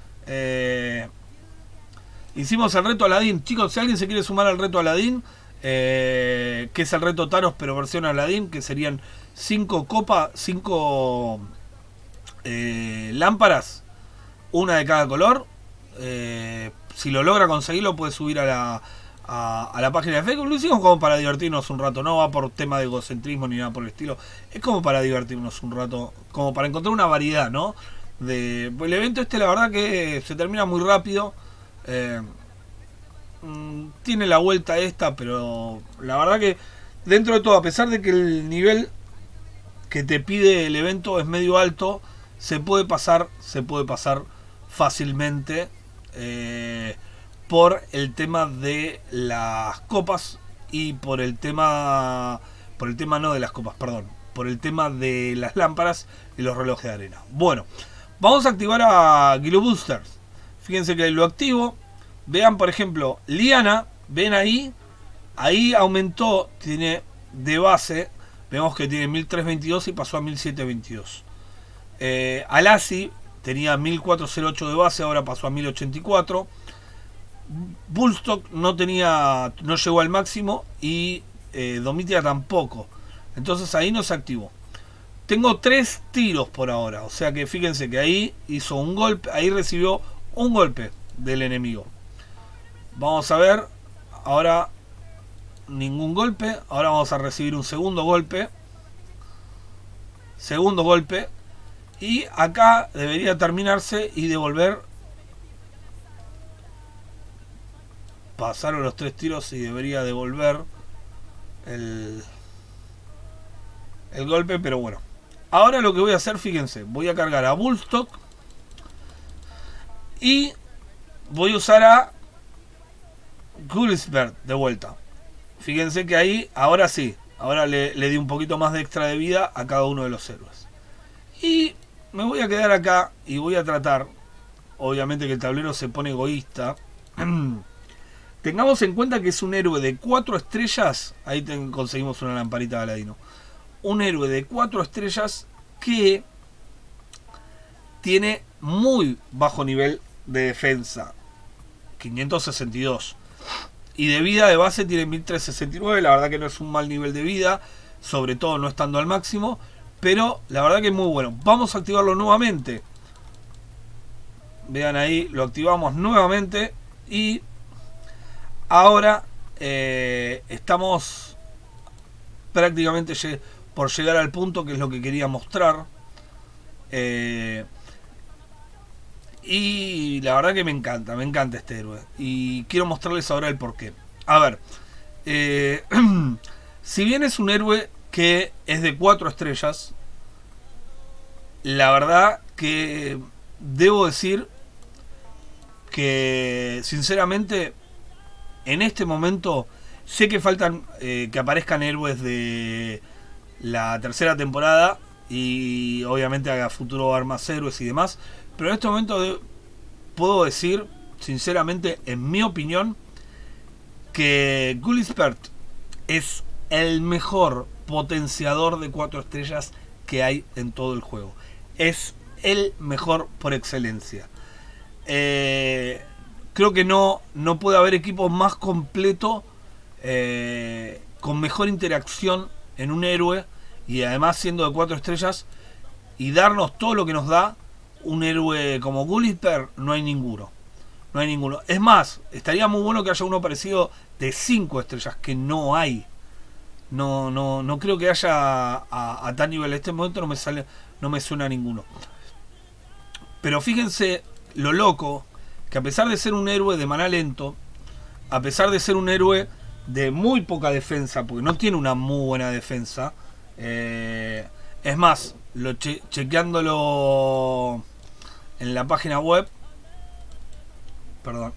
A: Hicimos el reto Aladín. Chicos, si alguien se quiere sumar al reto Aladín, que es el reto Taros pero versión Aladín, que serían 5 copas, 5 lámparas, una de cada color. Si lo logra conseguirlo, puede subir a la página de Facebook. Lo hicimos como para divertirnos un rato, no va por tema de egocentrismo ni nada por el estilo. Es como para divertirnos un rato, como para encontrar una variedad, ¿no? El evento este, la verdad que se termina muy rápido. Tiene la vuelta esta, pero la verdad que dentro de todo, a pesar de que el nivel que te pide el evento es medio alto, se puede pasar fácilmente. Por el tema de las copas y por el tema no de las copas, perdón, por el tema de las lámparas y los relojes de arena. Bueno, vamos a activar a Gilius Booster. Fíjense que lo activo. Vean, por ejemplo, Liana, ven ahí aumentó, tiene de base, vemos que tiene 1322 y pasó a 1722. Alasi tenía 1408 de base, ahora pasó a 1084. Bullstock no llegó al máximo y Domitia tampoco. Entonces ahí no se activó. Tengo 3 tiros por ahora. O sea que fíjense que ahí hizo un golpe. Ahí recibió un golpe del enemigo. Vamos a ver. Ahora ningún golpe. Ahora vamos a recibir un segundo golpe. Segundo golpe. Y acá debería terminarse y devolver. Pasaron los 3 tiros y debería devolver el golpe, pero bueno. Ahora lo que voy a hacer, fíjense, voy a cargar a Bullstock y voy a usar a Gullisberg de vuelta. Fíjense que ahí, ahora sí, ahora le di un poquito más de extra de vida a cada uno de los héroes. Y me voy a quedar acá y voy a tratar, obviamente que el tablero se pone egoísta. Tengamos en cuenta que es un héroe de 4 estrellas. Ahí conseguimos una lamparita de Aladino. Un héroe de 4 estrellas que tiene muy bajo nivel de defensa, 562. Y de vida de base tiene 1369. La verdad que no es un mal nivel de vida, sobre todo no estando al máximo. Pero la verdad que es muy bueno. Vamos a activarlo nuevamente. Vean ahí, lo activamos nuevamente. Y ahora estamos prácticamente por llegar al punto que es lo que quería mostrar. Y la verdad que me encanta este héroe. Y quiero mostrarles ahora el porqué. A ver, si bien es un héroe que es de 4 estrellas, la verdad que debo decir que sinceramente en este momento sé que faltan que aparezcan héroes de la tercera temporada y obviamente haga futuro haber más héroes y demás, pero en este momento puedo decir sinceramente, en mi opinión, que Gullisberg es el mejor potenciador de 4 estrellas que hay en todo el juego. Es el mejor por excelencia. Creo que no puede haber equipo más completo, con mejor interacción en un héroe, y además siendo de 4 estrellas y darnos todo lo que nos da un héroe como Gullisberg. No hay ninguno. No hay ninguno. Es más, estaría muy bueno que haya uno parecido de 5 estrellas, que no hay. No creo que haya a tal nivel. En este momento no me suena a ninguno. Pero fíjense lo loco, que a pesar de ser un héroe de maná lento, a pesar de ser un héroe de muy poca defensa, porque no tiene una muy buena defensa, es más, chequeándolo en la página web, perdón,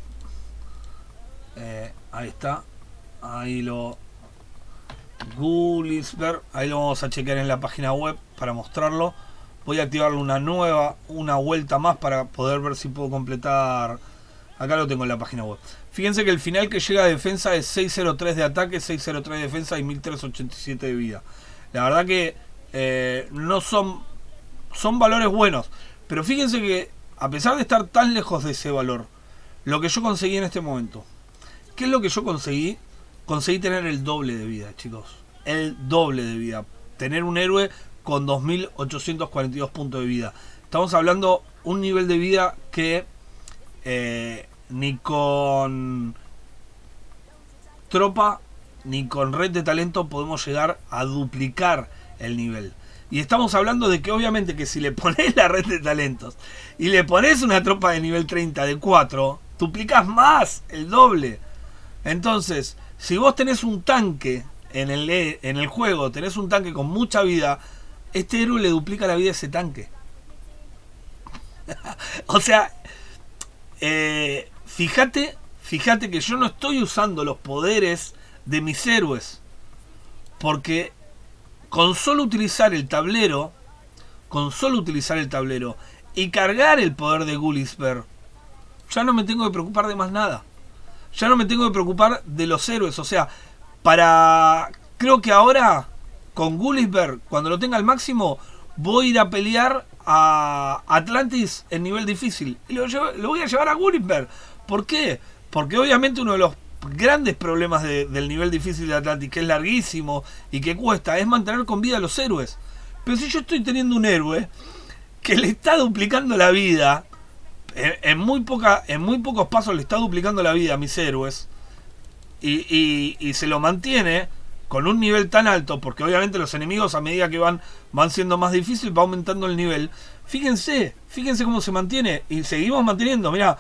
A: ahí está, ahí lo Gullisberg, ahí lo vamos a chequear en la página web para mostrarlo. Voy a activarle una vuelta más para poder ver si puedo completar. Acá lo tengo en la página web. Fíjense que el final que llega a defensa es 603 de ataque, 603 de defensa y 1387 de vida. La verdad que no son valores buenos. Pero fíjense que a pesar de estar tan lejos de ese valor, lo que yo conseguí en este momento, ¿qué es lo que yo conseguí? Conseguí tener el doble de vida, chicos. El doble de vida. Tener un héroe con 2842 puntos de vida. Estamos hablando un nivel de vida que ni con tropa ni con red de talento podemos llegar a duplicar el nivel. Y estamos hablando de que obviamente que si le pones la red de talentos y le pones una tropa de nivel 30 de 4, duplicas más, el doble. Entonces, si vos tenés un tanque en el juego, tenés un tanque con mucha vida, este héroe le duplica la vida a ese tanque. O sea, fíjate que yo no estoy usando los poderes de mis héroes, porque con solo utilizar el tablero, y cargar el poder de Gullisberg, ya no me tengo que preocupar de más nada. Ya no me tengo que preocupar de los héroes. O sea, creo que ahora con Gullisberg, cuando lo tenga al máximo, voy a ir a pelear a Atlantis en nivel difícil. Y lo voy a llevar a Gullisberg. ¿Por qué? Porque obviamente uno de los grandes problemas del nivel difícil de Atlantis, que es larguísimo y que cuesta, es mantener con vida a los héroes. Pero si yo estoy teniendo un héroe que le está duplicando la vida, en muy pocos pasos le está duplicando la vida a mis héroes, y se lo mantiene con un nivel tan alto, porque obviamente los enemigos a medida que van siendo más difíciles, va aumentando el nivel. Fíjense cómo se mantiene, y seguimos manteniendo. Mirá,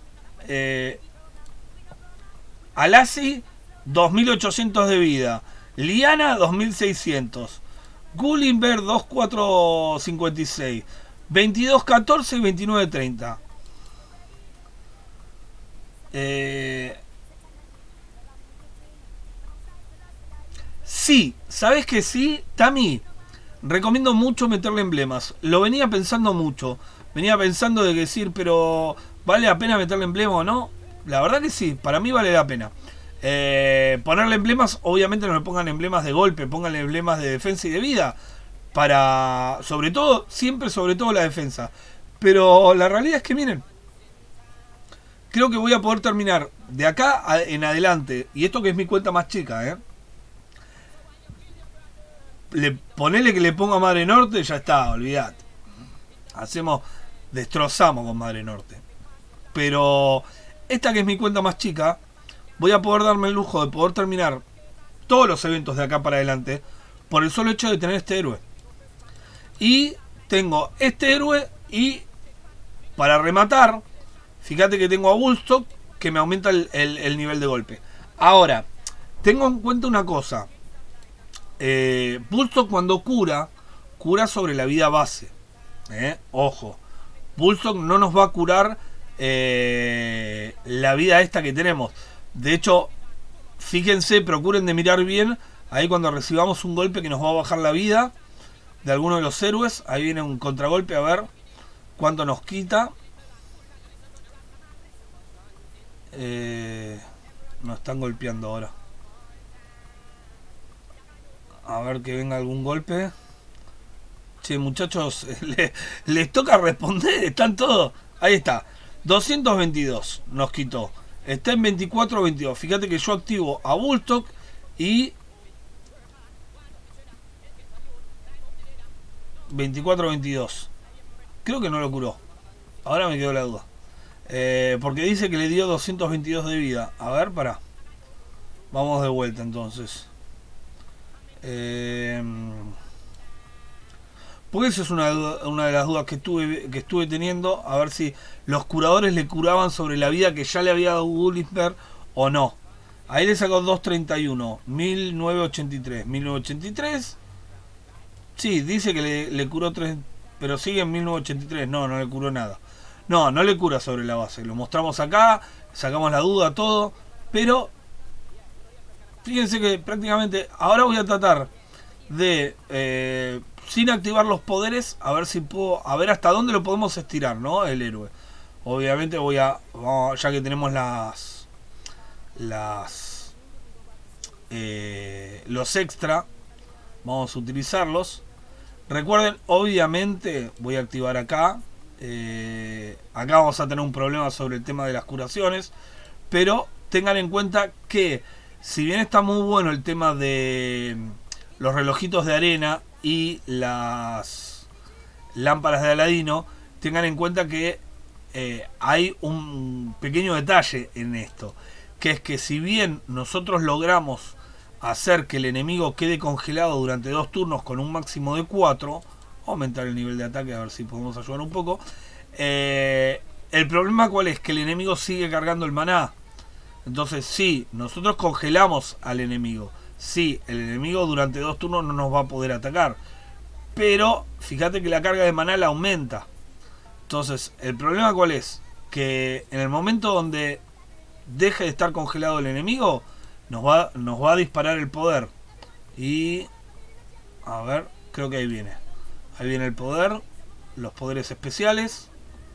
A: Alasi 2800 de vida, Liana 2600, Gullisberg 2456, 2214 y 2930. Eh, sí, ¿sabes que sí, Tami? Recomiendo mucho meterle emblemas. Lo venía pensando mucho. Venía pensando de decir, pero ¿vale la pena meterle emblema o no? La verdad que sí, para mí vale la pena. Ponerle emblemas, obviamente no le pongan emblemas de golpe, pónganle emblemas de defensa y de vida. Para, sobre todo, siempre sobre todo la defensa. Pero la realidad es que miren, creo que voy a poder terminar de acá en adelante. Y esto que es mi cuenta más chica, ponele que le ponga Madre Norte, ya está, olvidate. Hacemos, destrozamos con Madre Norte. Pero esta que es mi cuenta más chica, voy a poder darme el lujo de poder terminar todos los eventos de acá para adelante por el solo hecho de tener este héroe. Y tengo este héroe y para rematar, fíjate que tengo a Bullstock que me aumenta el nivel de golpe. Ahora, tengo en cuenta una cosa. Bullstock cuando cura sobre la vida base. Ojo, Bullstock no nos va a curar la vida esta que tenemos. De hecho, fíjense, procuren de mirar bien ahí cuando recibamos un golpe que nos va a bajar la vida de alguno de los héroes. Ahí viene un contragolpe, a ver cuánto nos quita. Nos están golpeando ahora. A ver que venga algún golpe. Che, muchachos, les toca responder. Están todos. Ahí está. 222 nos quitó. Está en 24-22. Fíjate que yo activo a Bullstock y 24-22. Creo que no lo curó. Ahora me quedó la duda. Porque dice que le dio 222 de vida. A ver, pará. Vamos de vuelta entonces. Porque esa es una de las dudas que estuve teniendo. A ver si los curadores le curaban sobre la vida que ya le había dado Gulliver o no. Ahí le sacó 231. 1983. 1983. Sí, dice que le curó 3. Pero sigue en 1983. No, no le curó nada. No, no le cura sobre la base. Lo mostramos acá. Sacamos la duda, todo. Pero fíjense que prácticamente ahora voy a tratar de sin activar los poderes, a ver si puedo, a ver hasta dónde lo podemos estirar, ¿no? El héroe. Obviamente ya que tenemos los extra, vamos a utilizarlos. Recuerden, obviamente voy a activar acá. Acá vamos a tener un problema sobre el tema de las curaciones, pero tengan en cuenta que si bien está muy bueno el tema de los relojitos de arena y las lámparas de Aladino, tengan en cuenta que hay un pequeño detalle en esto, que es que si bien nosotros logramos hacer que el enemigo quede congelado durante 2 turnos con un máximo de 4, aumentar el nivel de ataque a ver si podemos ayudar un poco, el problema cuál es, que el enemigo sigue cargando el maná. Entonces sí, nosotros congelamos al enemigo. Sí, el enemigo durante 2 turnos no nos va a poder atacar. Pero fíjate que la carga de maná la aumenta. Entonces, el problema cuál es, que en el momento donde deje de estar congelado el enemigo, nos va a disparar el poder. Y a ver, creo que ahí viene. Ahí viene el poder, los poderes especiales.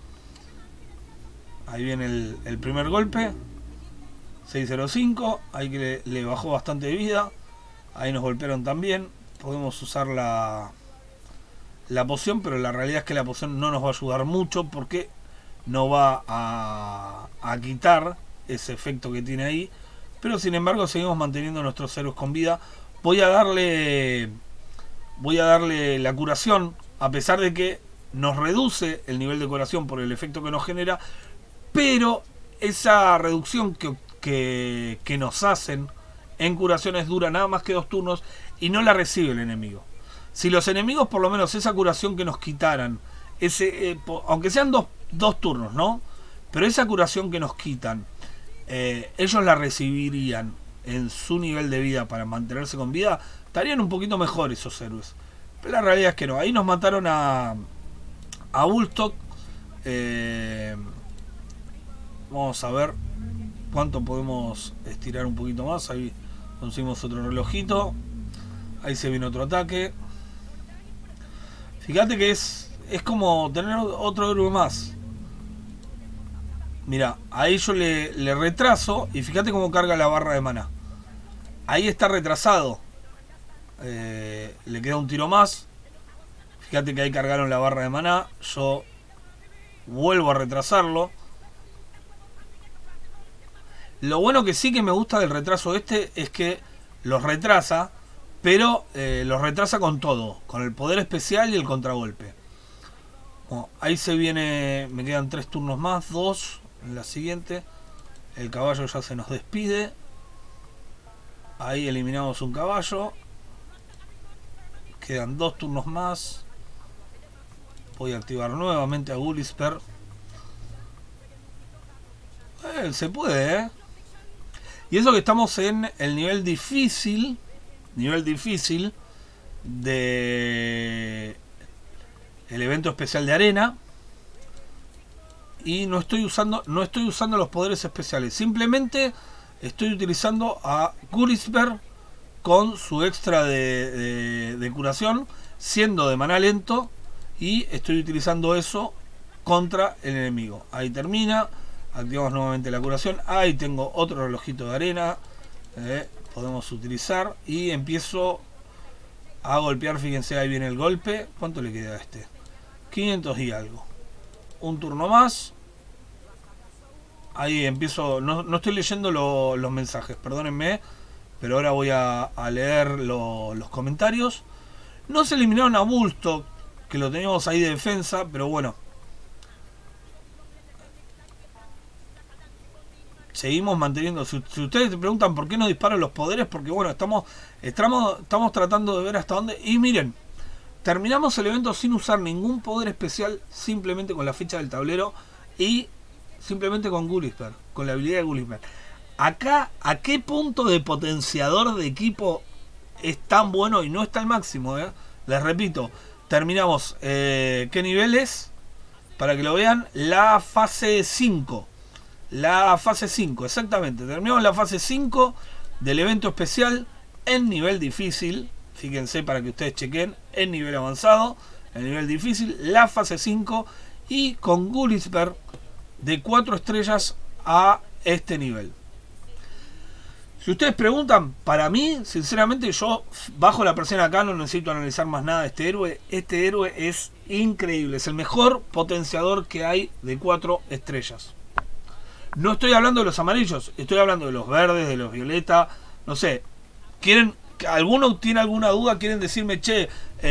A: Ahí viene el primer golpe. 605, ahí que le bajó bastante de vida. Ahí nos golpearon también. Podemos usar la poción, pero la realidad es que la poción no nos va a ayudar mucho porque no va a quitar ese efecto que tiene ahí. Pero sin embargo seguimos manteniendo nuestros héroes con vida. Voy a darle la curación, a pesar de que nos reduce el nivel de curación por el efecto que nos genera, pero esa reducción que nos hacen en curaciones dura nada más que 2 turnos y no la recibe el enemigo. Si los enemigos por lo menos esa curación que nos quitaran, aunque sean dos turnos, ¿no? Pero esa curación que nos quitan, ellos la recibirían en su nivel de vida para mantenerse con vida, estarían un poquito mejor esos héroes. Pero la realidad es que no. Ahí nos mataron a Bullstock. Vamos a ver. cuánto podemos estirar un poquito más. Ahí conseguimos otro relojito. Ahí se viene otro ataque. Fíjate que es como tener otro héroe más. Mira, ahí yo le retraso y fíjate cómo carga la barra de maná. Ahí está retrasado. Le queda un tiro más. Fíjate que ahí cargaron la barra de maná. Yo vuelvo a retrasarlo. Lo bueno que sí que me gusta del retraso este es que los retrasa, pero los retrasa con todo, con el poder especial y el contragolpe. Bueno, ahí se viene, me quedan 3 turnos más, 2 en la siguiente. El caballo ya se nos despide. Ahí eliminamos un caballo. Quedan 2 turnos más. Voy a activar nuevamente a Gullisper. Se puede, ¿eh? Y eso que estamos en el nivel difícil de el evento especial de arena. Y no estoy usando los poderes especiales. Simplemente estoy utilizando a Gullisper con su extra de curación, siendo de maná lento. Y estoy utilizando eso contra el enemigo. Ahí termina. Activamos nuevamente la curación. Ahí tengo otro relojito de arena. Podemos utilizar. Y empiezo a golpear. Fíjense, ahí viene el golpe. ¿Cuánto le queda a este? 500 y algo. Un turno más. Ahí empiezo. No estoy leyendo los mensajes, perdónenme. Pero ahora voy a leer los comentarios. No se eliminaron a Bullstock, que lo teníamos ahí de defensa. Pero bueno, seguimos manteniendo. Si ustedes te preguntan por qué no disparan los poderes, porque bueno, estamos tratando de ver hasta dónde. Y miren, terminamos el evento sin usar ningún poder especial, simplemente con la ficha del tablero y simplemente con Gullisper, con la habilidad de Gullisper. Acá, ¿a qué punto de potenciador de equipo es tan bueno y no está al máximo? Les repito, terminamos, ¿qué nivel es? Para que lo vean, la fase 5. La fase 5, exactamente. Terminamos la fase 5 del evento especial en nivel difícil. Fíjense para que ustedes chequen en nivel avanzado, en nivel difícil, la fase 5. Y con Gullisper de 4 estrellas a este nivel. Si ustedes preguntan, para mí, sinceramente, yo bajo la presión acá, no necesito analizar más nada de este héroe. Este héroe es increíble, es el mejor potenciador que hay de 4 estrellas. No estoy hablando de los amarillos, estoy hablando de los verdes, de los violeta, no sé. ¿Quieren, alguno tiene alguna duda? ¿Quieren decirme, che,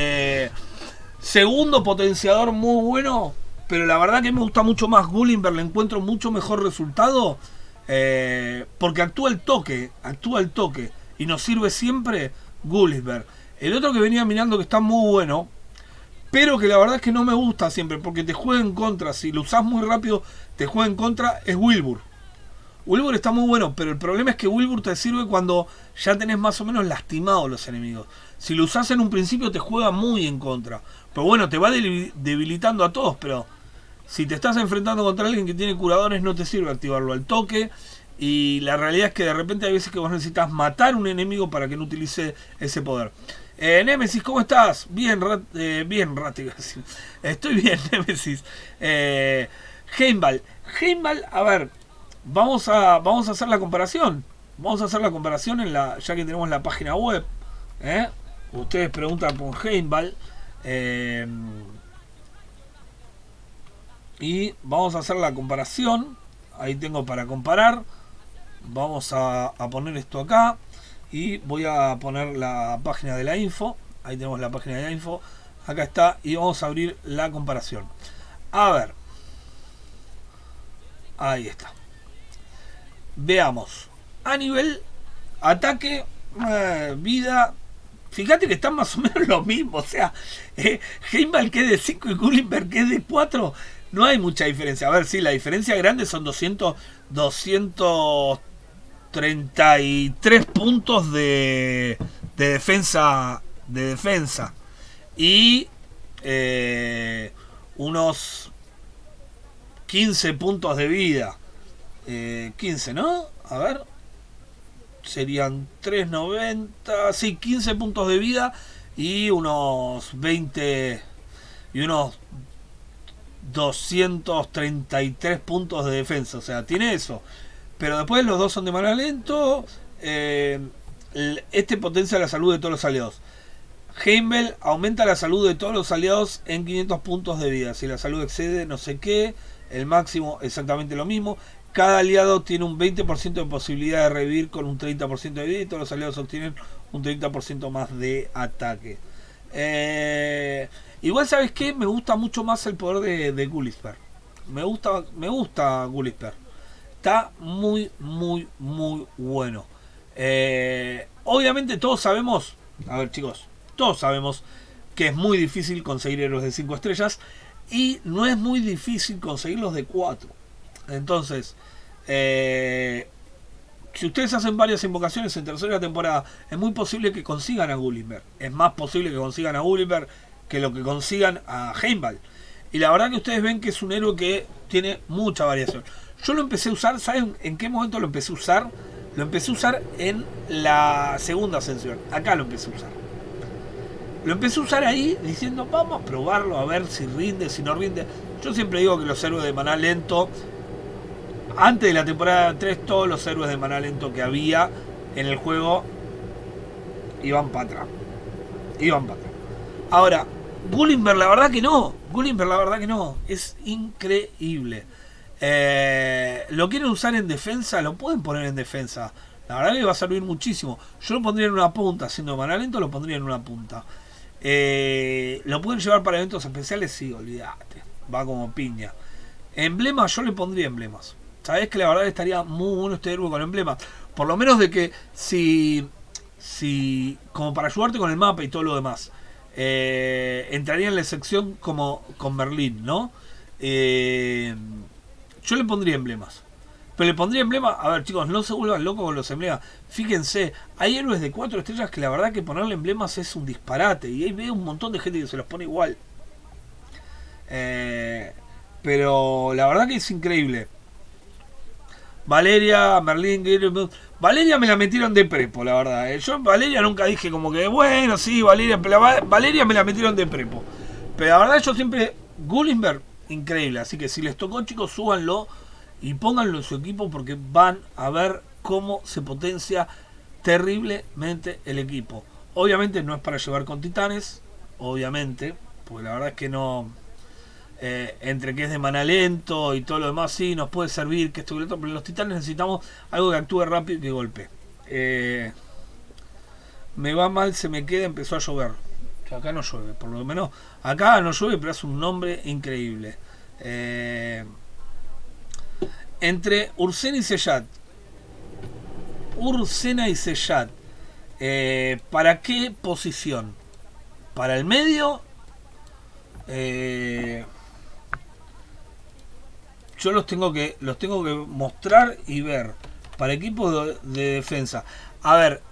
A: segundo potenciador muy bueno, pero la verdad que me gusta mucho más Gullisper, le encuentro mucho mejor resultado? Porque actúa el toque y nos sirve siempre Gullisper. El otro que venía mirando que está muy bueno, pero que la verdad es que no me gusta siempre, porque te juega en contra. Si lo usás muy rápido, te juega en contra, es Wilbur. Wilbur está muy bueno, pero el problema es que Wilbur te sirve cuando ya tenés más o menos lastimados los enemigos. Si lo usás en un principio, te juega muy en contra. Pero bueno, te va debilitando a todos, pero si te estás enfrentando contra alguien que tiene curadores, no te sirve activarlo al toque. Y la realidad es que de repente hay veces que vos necesitas matar a un enemigo para que no utilice ese poder. Nemesis, ¿cómo estás? Bien, Rati. Estoy bien, Nemesis. Heimdall, a ver, vamos a hacer la comparación. Vamos a hacer la comparación ya que tenemos la página web. Ustedes preguntan por Heimdall. Y vamos a hacer la comparación. Ahí tengo para comparar. Vamos a poner esto acá. Y voy a poner la página de la info. Ahí tenemos la página de la info. Acá está. Y vamos a abrir la comparación. A ver. Ahí está. Veamos. A nivel ataque, vida. Fíjate que están más o menos lo mismo. O sea, Heimdall que es de 5 y Gullisper que es de 4. No hay mucha diferencia. A ver, sí, la diferencia grande son 233 puntos de defensa. Y unos 15 puntos de vida. 15, ¿no? A ver. Serían 390, sí, 15 puntos de vida y unos 20 y unos 233 puntos de defensa. O sea, tiene eso. Pero después los dos son de mana lento. Este potencia la salud de todos los aliados. Heimdall aumenta la salud de todos los aliados en 500 puntos de vida. Si la salud excede no sé qué, el máximo exactamente lo mismo. Cada aliado tiene un 20% de posibilidad de revivir con un 30% de vida y todos los aliados obtienen un 30% más de ataque. Igual, ¿sabes qué? Me gusta mucho más el poder de Gulliver. Me gusta Gulliver. Está muy bueno. Obviamente todos sabemos, a ver chicos, todos sabemos que es muy difícil conseguir héroes de 5 estrellas y no es muy difícil conseguirlos de 4. Entonces, si ustedes hacen varias invocaciones en tercera temporada, es muy posible que consigan a Gulliver. Es más posible que consigan a Gulliver que lo que consigan a Heimdall. Y la verdad que ustedes ven que es un héroe que tiene mucha variación. Yo lo empecé a usar, ¿saben en qué momento lo empecé a usar? Lo empecé a usar en la segunda ascensión. Acá lo empecé a usar. Lo empecé a usar ahí diciendo, vamos a probarlo, a ver si rinde, si no rinde. Yo siempre digo que los héroes de maná lento, antes de la temporada 3, todos los héroes de maná lento que había en el juego iban para atrás. Ahora, Gulliver la verdad que no. Es increíble. Lo quieren usar en defensa, lo pueden poner en defensa. La verdad que va a servir muchísimo. Yo lo pondría en una punta, siendo maná lento lo pondría en una punta. Lo pueden llevar para eventos especiales, sí, olvídate. Va como piña. Emblemas, yo le pondría emblemas. Sabés que la verdad estaría muy bueno este héroe con emblemas. Por lo menos de que si como para ayudarte con el mapa y todo lo demás, entraría en la sección como con Merlín, ¿no? Yo le pondría emblemas. Pero le pondría emblemas. A ver chicos, no se vuelvan locos con los emblemas. Fíjense, hay héroes de 4 estrellas que la verdad que ponerle emblemas es un disparate. Y ahí veo un montón de gente que se los pone igual. Pero la verdad que es increíble. Valeria, Merlín, Valeria me la metieron de prepo, la verdad. Yo Valeria nunca dije como que, bueno, sí, Valeria, pero Valeria me la metieron de prepo. Pero la verdad yo siempre, Gulliver, increíble. Así que si les tocó chicos, súbanlo y pónganlo en su equipo porque van a ver cómo se potencia terriblemente el equipo. Obviamente no es para llevar con titanes, obviamente, porque la verdad es que no... entre que es de maná lento y todo lo demás, sí, nos puede servir que esto y lo otro, pero los titanes necesitamos algo que actúe rápido y que golpee. Me va mal, se me queda, empezó a llover. Acá no llueve, por lo menos acá no llueve, pero es un nombre increíble. Entre Ursena y Seyat, ¿para qué posición? ¿Para el medio? Yo los tengo que mostrar y ver. Para equipos de defensa. A ver,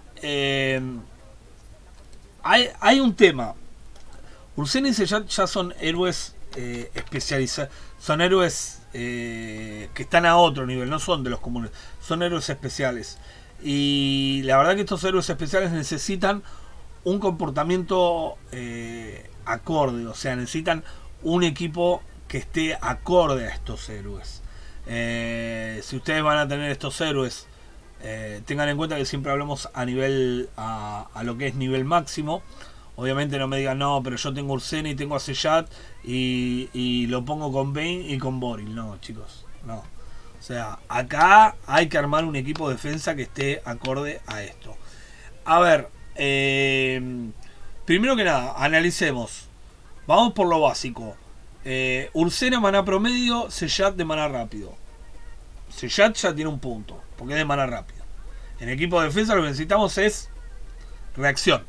A: hay un tema. Ursena y Seyat ya son héroes especializados. Son héroes que están a otro nivel. No son de los comunes. Son héroes especiales. Y la verdad que estos héroes especiales necesitan un comportamiento acorde. O sea, necesitan un equipo que esté acorde a estos héroes. Si ustedes van a tener estos héroes, tengan en cuenta que siempre hablamos a nivel a lo que es nivel máximo. Obviamente no me digan, no, pero yo tengo Ursena y tengo a Seyat y lo pongo con Bane y con Boril. No, chicos, no. O sea, acá hay que armar un equipo de defensa que esté acorde a esto. A ver, primero que nada, analicemos. Vamos por lo básico. Ursena maná promedio, Seyat de maná rápido. Seyat ya tiene un punto, porque es de maná rápido. En equipo de defensa lo que necesitamos es reacción.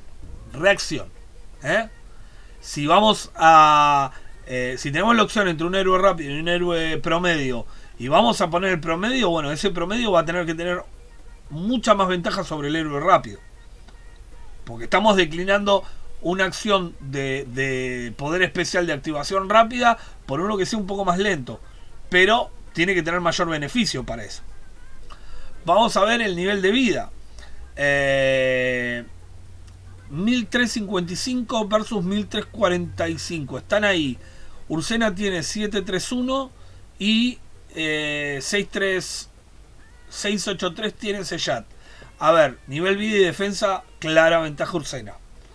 A: Si vamos a... si tenemos la opción entre un héroe rápido y un héroe promedio, y vamos a poner el promedio, bueno, ese promedio va a tener que tener mucha más ventaja sobre el héroe rápido. Porque estamos declinando una acción de poder especial de activación rápida por uno que sea un poco más lento, pero tiene que tener mayor beneficio para eso. Vamos a ver el nivel de vida. 1355 versus 1345. Están ahí. Ursena tiene 731 y 683 tiene Seyat. A ver, nivel vida y defensa, clara ventaja Ursena.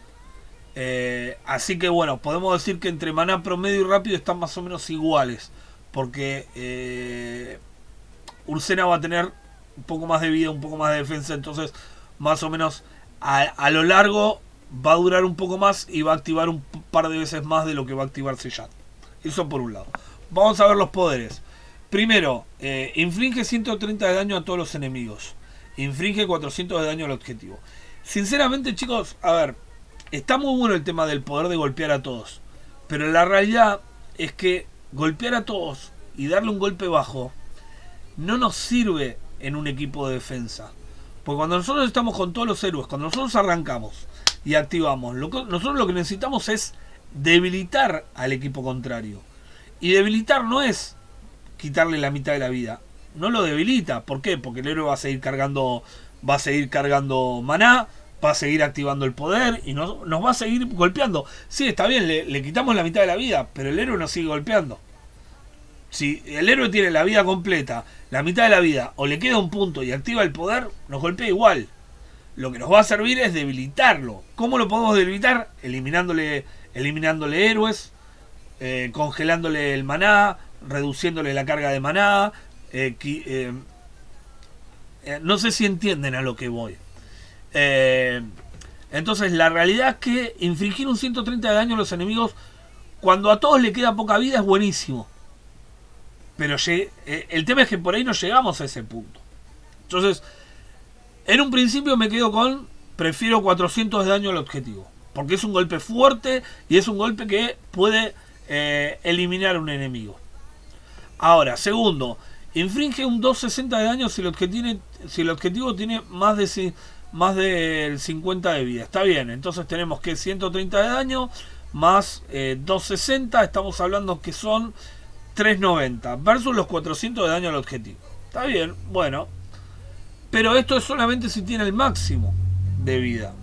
A: Así que bueno, podemos decir que entre maná promedio y rápido están más o menos iguales. Porque Ursena va a tener un poco más de vida, un poco más de defensa. Entonces, más o menos a lo largo va a durar un poco más y va a activar un par de veces más de lo que va a activar Seyat. Eso por un lado. Vamos a ver los poderes. Primero, inflige 130 de daño a todos los enemigos. Inflige 400 de daño al objetivo. Sinceramente, chicos, a ver, está muy bueno el tema del poder de golpear a todos. Pero la realidad es que golpear a todos y darle un golpe bajo no nos sirve en un equipo de defensa. Porque cuando nosotros estamos con todos los héroes, cuando nosotros arrancamos y activamos, nosotros lo que necesitamos es debilitar al equipo contrario. Y debilitar no es quitarle la mitad de la vida. No lo debilita. ¿Por qué? Porque el héroe va a seguir cargando maná, va a seguir activando el poder y nos va a seguir golpeando. Sí, está bien, le quitamos la mitad de la vida, pero el héroe nos sigue golpeando. Si el héroe tiene la vida completa, la mitad de la vida, o le queda un punto y activa el poder, nos golpea igual. Lo que nos va a servir es debilitarlo. ¿Cómo lo podemos debilitar? Eliminándole héroes, congelándole el maná, reduciéndole la carga de maná. No sé si entienden a lo que voy. Entonces la realidad es que infligir un 130 de daño a los enemigos cuando a todos le queda poca vida es buenísimo. Pero el tema es que por ahí no llegamos a ese punto. Entonces, en un principio me quedo con prefiero 400 de daño al objetivo. Porque es un golpe fuerte y es un golpe que puede eliminar a un enemigo. Ahora, segundo, infringe un 260 de daño si el objetivo tiene más del 50 de vida. Está bien, entonces tenemos que 130 de daño más 260, estamos hablando que son 390 versus los 400 de daño al objetivo. Está bien, bueno. Pero esto es solamente si tiene el máximo de vida.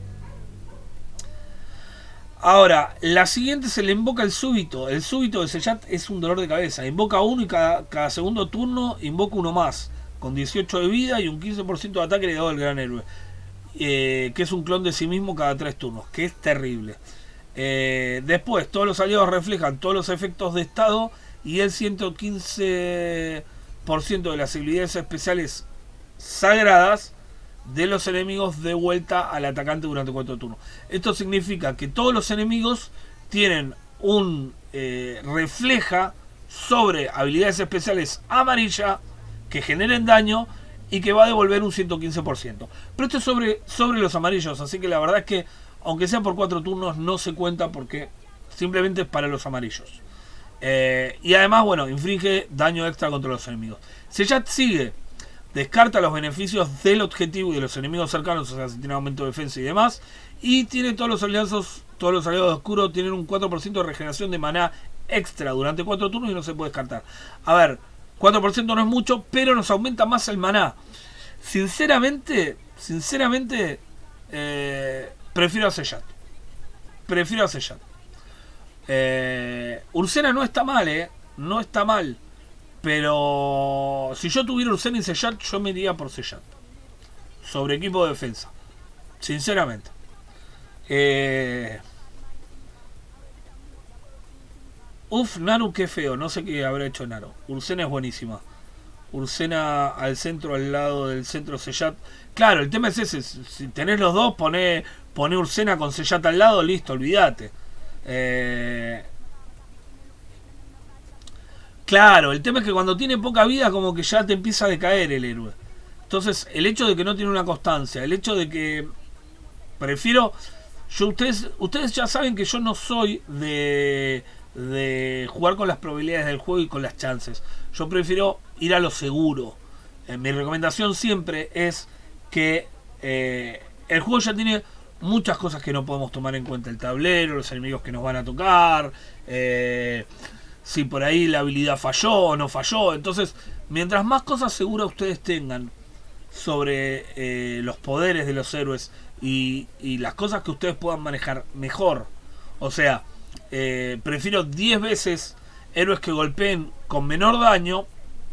A: Ahora, la siguiente se le invoca el súbito. El súbito de Seyat es un dolor de cabeza. Invoca uno y cada segundo turno invoca uno más. Con 18 de vida y un 15% de ataque heredado del gran héroe. Que es un clon de sí mismo cada 3 turnos. Que es terrible. Después, todos los aliados reflejan todos los efectos de estado. Y el 115% de las habilidades especiales sagradas de los enemigos de vuelta al atacante durante 4 turnos. Esto significa que todos los enemigos tienen un refleja sobre habilidades especiales amarilla que generen daño y que va a devolver un 115%. Pero esto es sobre los amarillos, así que la verdad es que aunque sea por 4 turnos no se cuenta porque simplemente es para los amarillos. Y además, bueno, inflige daño extra contra los enemigos. Seyat sigue. Descarta los beneficios del objetivo y de los enemigos cercanos, o sea, si tiene aumento de defensa y demás. Y tiene todos los aliados oscuros tienen un 4% de regeneración de maná extra durante 4 turnos y no se puede descartar. A ver, 4% no es mucho, pero nos aumenta más el maná. Sinceramente, prefiero a Seyat. Ursena no está mal, no está mal. Pero si yo tuviera Ursena y Seyat, yo me iría por Seyat sobre equipo de defensa. Sinceramente. Naru, qué feo. No sé qué habrá hecho Naru. Ursena es buenísima. Ursena al centro, al lado del centro Seyat. Claro, el tema es ese. Si tenés los dos, poné Ursena con Seyat al lado, listo, olvídate. Claro, el tema es que cuando tiene poca vida como que ya te empieza a decaer el héroe. Entonces, el hecho de que no tiene una constancia, el hecho de que prefiero... Ustedes ya saben que yo no soy de jugar con las probabilidades del juego y con las chances. Yo prefiero ir a lo seguro. Mi recomendación siempre es que el juego ya tiene muchas cosas que no podemos tomar en cuenta. El tablero, los enemigos que nos van a tocar... si por ahí la habilidad falló o no falló. Entonces, mientras más cosas seguras ustedes tengan sobre los poderes de los héroes y las cosas que ustedes puedan manejar mejor. O sea, prefiero 10 veces héroes que golpeen con menor daño,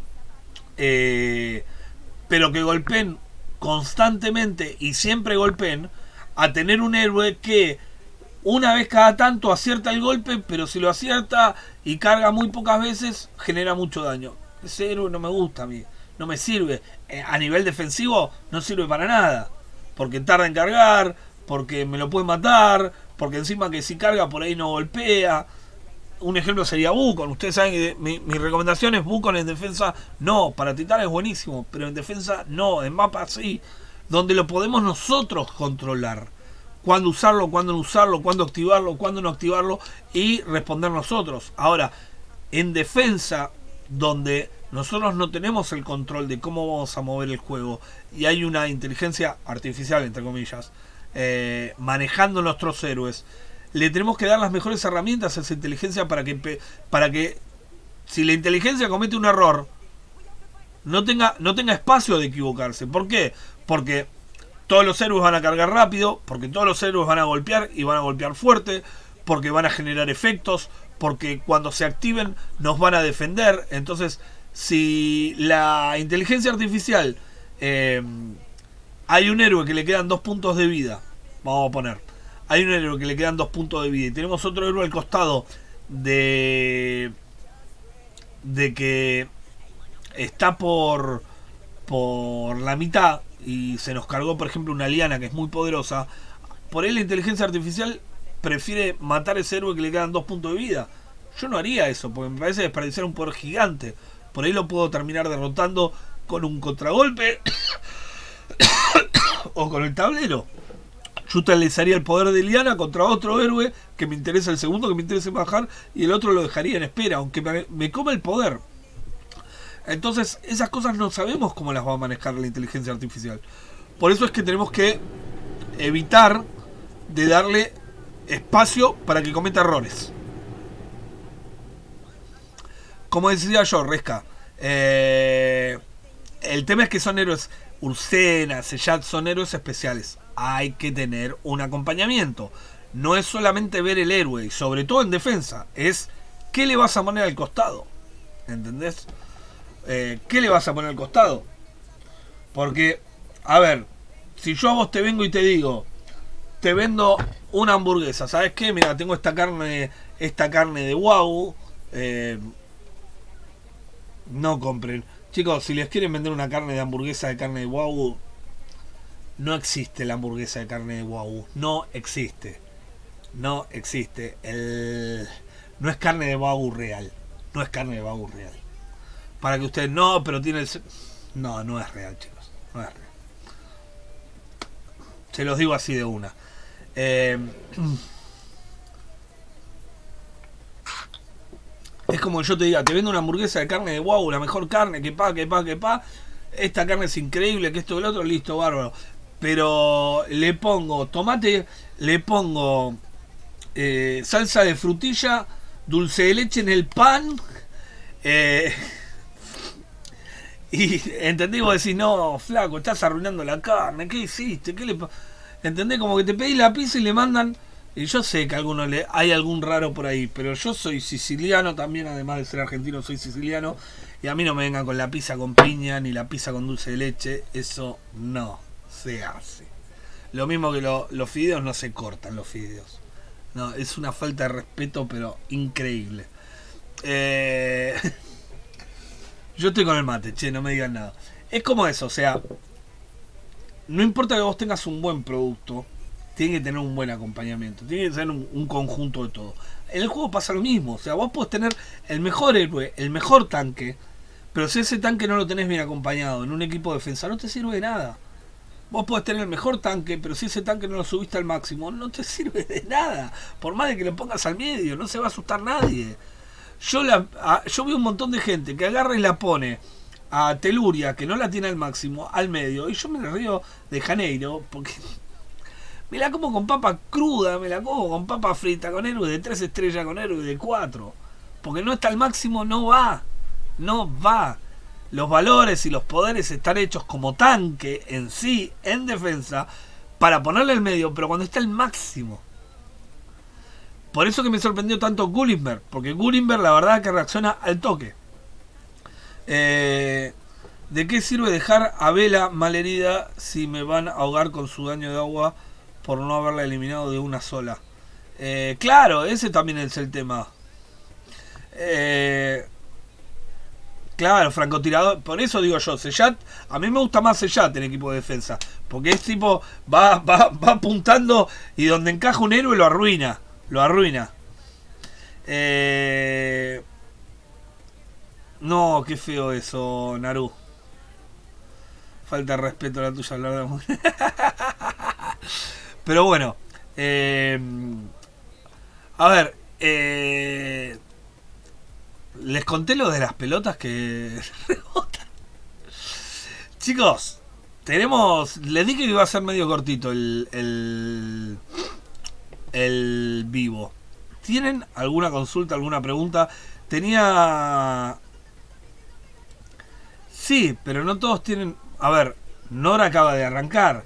A: pero que golpeen constantemente y siempre golpeen, a tener un héroe que una vez cada tanto acierta el golpe, pero si lo acierta y carga muy pocas veces, genera mucho daño. Ese héroe no me gusta a mí, no me sirve. A nivel defensivo no sirve para nada, porque tarda en cargar, porque me lo puede matar, porque encima que si carga por ahí no golpea. Un ejemplo sería Wukong. Ustedes saben que mi recomendación es Wukong en defensa no, para Titán es buenísimo, pero en defensa no, en mapa sí, donde lo podemos nosotros controlar. Cuándo usarlo, cuándo no usarlo, cuándo activarlo, cuándo no activarlo y responder nosotros. Ahora, en defensa, donde nosotros no tenemos el control de cómo vamos a mover el juego y hay una inteligencia artificial, entre comillas, manejando nuestros héroes, le tenemos que dar las mejores herramientas a esa inteligencia para que si la inteligencia comete un error, no tenga espacio de equivocarse. ¿Por qué? Porque todos los héroes van a cargar rápido, porque todos los héroes van a golpear y van a golpear fuerte, porque van a generar efectos, porque cuando se activen nos van a defender. Entonces, si la inteligencia artificial, hay un héroe que le quedan 2 puntos de vida, vamos a poner, hay un héroe que le quedan 2 puntos de vida y tenemos otro héroe al costado de que está por la mitad y se nos cargó, por ejemplo, una liana que es muy poderosa, por ahí la inteligencia artificial prefiere matar a ese héroe que le quedan 2 puntos de vida. Yo no haría eso, porque me parece desperdiciar un poder gigante. Por ahí lo puedo terminar derrotando con un contragolpe o con el tablero. Yo utilizaría el poder de liana contra otro héroe que me interesa, el segundo que me interesa bajar, y el otro lo dejaría en espera, aunque me coma el poder. Entonces, esas cosas no sabemos cómo las va a manejar la inteligencia artificial. Por eso es que tenemos que evitar de darle espacio para que cometa errores. Como decía yo, Resca, el tema es que son héroes, Ursena, Seyat, son héroes especiales. Hay que tener un acompañamiento. No es solamente ver el héroe, y sobre todo en defensa, es qué le vas a poner al costado. ¿Entendés? ¿Qué le vas a poner al costado? Porque, a ver, si yo a vos te vengo y te digo, te vendo una hamburguesa, ¿sabes qué? Mira, tengo esta carne de Wagyu, no compren. Chicos, si les quieren vender una carne de hamburguesa de carne de Wagyu, no existe la hamburguesa de carne de Wagyu, no existe. No existe. No es carne de Wagyu real. No es carne de Wagyu real. Para que ustedes, no, pero tiene el... No, no es real, chicos. No es real. Se los digo así de una. Es como que yo te diga, te vendo una hamburguesa de carne de Wagyu, la mejor carne, que pa. Esta carne es increíble, que esto y el otro, listo, bárbaro. Pero le pongo tomate, le pongo salsa de frutilla, dulce de leche en el pan. Y entendés, vos decís, no, flaco, estás arruinando la carne, ¿qué hiciste? ¿Entendés? Como que te pedís la pizza y le mandan. Y yo sé que a algunos hay algún raro por ahí, pero yo soy siciliano también, además de ser argentino, soy siciliano. Y a mí no me vengan con la pizza con piña ni la pizza con dulce de leche, eso no se hace. Lo mismo que los fideos, no se cortan los fideos. No, es una falta de respeto, pero increíble. Yo estoy con el mate, che, no me digan nada. Es como eso, o sea, no importa que vos tengas un buen producto, tiene que tener un buen acompañamiento, tiene que ser un conjunto de todo. En el juego pasa lo mismo, o sea, vos podés tener el mejor héroe, el mejor tanque, pero si ese tanque no lo tenés bien acompañado en un equipo de defensa, no te sirve de nada. Vos podés tener el mejor tanque, pero si ese tanque no lo subiste al máximo, no te sirve de nada. Por más de que lo pongas al medio, no se va a asustar nadie. Yo vi un montón de gente que agarra y la pone a Teluria, que no la tiene al máximo, al medio, y yo me río de Janeiro, porque me la como con papa cruda, me la como con papa frita, con héroe de 3 estrellas, con héroe de 4, porque no está al máximo, no va. los valores y los poderes están hechos como tanque en sí, en defensa, para ponerle el medio, pero cuando está el máximo. Por eso que me sorprendió tanto Gullimber, porque Gullimber la verdad que reacciona al toque. ¿De qué sirve dejar a Vela malherida si me van a ahogar con su daño de agua por no haberla eliminado de una sola? Claro, ese también es el tema. Claro, francotirador. Por eso digo yo, Seyat, a mí me gusta más Seyat en equipo de defensa. Porque es tipo, va apuntando y donde encaja un héroe lo arruina. Lo arruina. No, qué feo eso, Naru. Falta de respeto a la tuya hablar de amor. Pero bueno. A ver. Les conté lo de las pelotas que rebotan. Chicos, tenemos... Les dije que iba a ser medio cortito el vivo. ¿Tienen alguna consulta, alguna pregunta? Tenía... Sí, pero no todos tienen... A ver, Nora acaba de arrancar.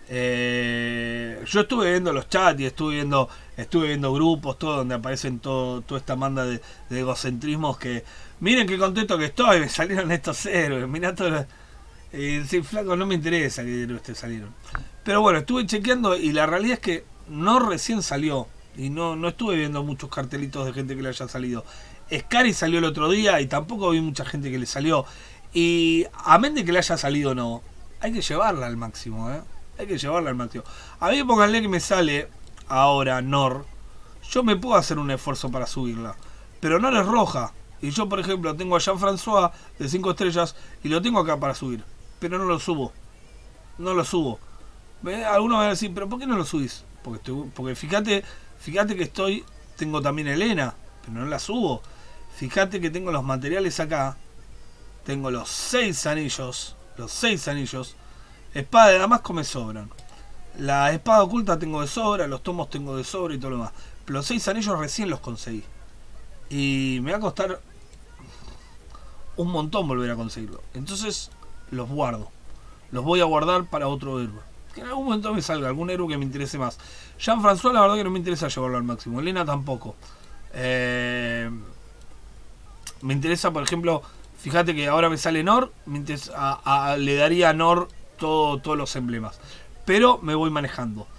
A: Yo estuve viendo los chats y estuve viendo grupos, todo donde aparecen toda esta manda de egocentrismos que... Miren qué contento que estoy, me salieron estos héroes, mirá todo... sí, flaco, no me interesa que héroes te salieron. Pero bueno, estuve chequeando y la realidad es que no recién salió. Y no estuve viendo muchos cartelitos de gente que le haya salido. Scary salió el otro día y tampoco vi mucha gente que le salió. Y amén de que le haya salido no, hay que llevarla al máximo, hay que llevarla al máximo. A mí pónganle que me sale ahora Nor. Yo me puedo hacer un esfuerzo para subirla. Pero Nor es roja. Y yo, por ejemplo, tengo a Jean-François de 5 estrellas y lo tengo acá para subir. Pero no lo subo. No lo subo. Algunos van a decir, ¿pero por qué no lo subís? Porque fíjate que tengo también a Elena, pero no la subo. Fíjate que tengo los materiales acá. Tengo los 6 anillos. Los 6 anillos. Espada de Damasco me sobran. La espada oculta tengo de sobra. Los tomos tengo de sobra y todo lo demás. Pero los 6 anillos recién los conseguí. Y me va a costar un montón volver a conseguirlo. Entonces los guardo. Los voy a guardar para otro héroe. Que en algún momento me salga algún héroe que me interese más. Jean-François la verdad que no me interesa llevarlo al máximo. Elena tampoco. Me interesa, por ejemplo... Fíjate que ahora me sale Nor, le daría a Nor todos los emblemas. Pero me voy manejando.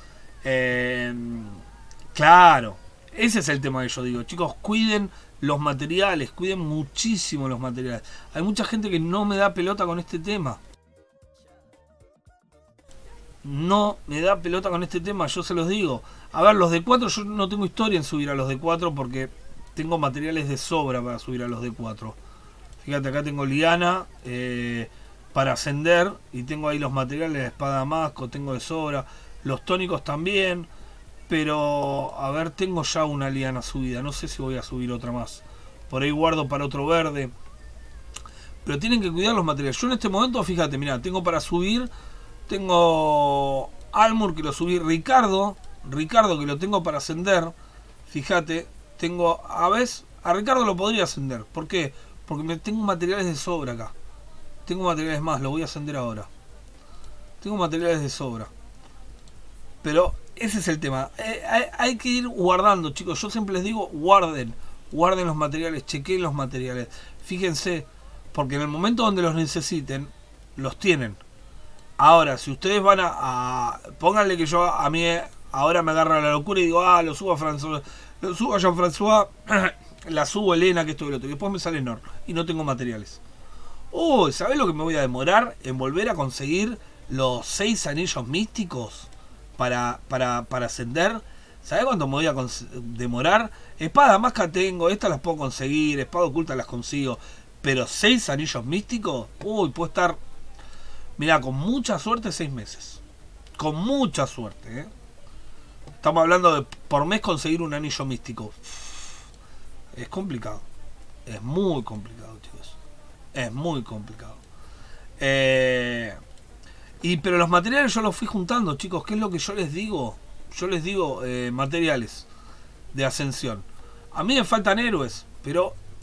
A: Claro, ese es el tema que yo digo. Chicos, cuiden los materiales, cuiden muchísimo los materiales. Hay mucha gente que no me da pelota con este tema. No me da pelota con este tema, yo se los digo. A ver, los de 4, yo no tengo historia en subir a los de 4 porque tengo materiales de sobra para subir a los de 4. Fíjate, acá tengo liana para ascender y tengo ahí los materiales de espada damasco, tengo de sobra, los tónicos también, pero a ver, tengo ya una liana subida, no sé si voy a subir otra más, por ahí guardo para otro verde, pero tienen que cuidar los materiales. Yo en este momento, fíjate, mira, tengo para subir, tengo Almur que lo subí, Ricardo que lo tengo para ascender, fíjate, tengo, a Ricardo lo podría ascender, ¿por qué? Porque tengo materiales de sobra acá. Tengo materiales más, lo voy a ascender ahora. Tengo materiales de sobra. Pero ese es el tema. Hay que ir guardando, chicos. Yo siempre les digo, guarden. Guarden los materiales, chequeen los materiales. Fíjense, porque en el momento donde los necesiten, los tienen. Ahora, si ustedes van pónganle que yo a mí ahora me agarra la locura y digo, lo subo a François. Lo subo a Jean-François. La subo Elena, que esto y lo otro. Y después me sale Nor. Y no tengo materiales. ¿Sabés lo que me voy a demorar? En volver a conseguir los 6 anillos místicos para ascender. ¿Sabés cuánto me voy a demorar? Espada más que tengo. Estas las puedo conseguir. Espada oculta las consigo. Pero 6 anillos místicos. Puedo estar... Mirá, con mucha suerte 6 meses. Con mucha suerte, Estamos hablando de por mes conseguir un anillo místico. Es complicado. Es muy complicado, chicos. Es muy complicado. Pero los materiales yo los fui juntando, chicos. ¿Qué es lo que yo les digo? Yo les digo materiales de ascensión. A mí me faltan héroes, pero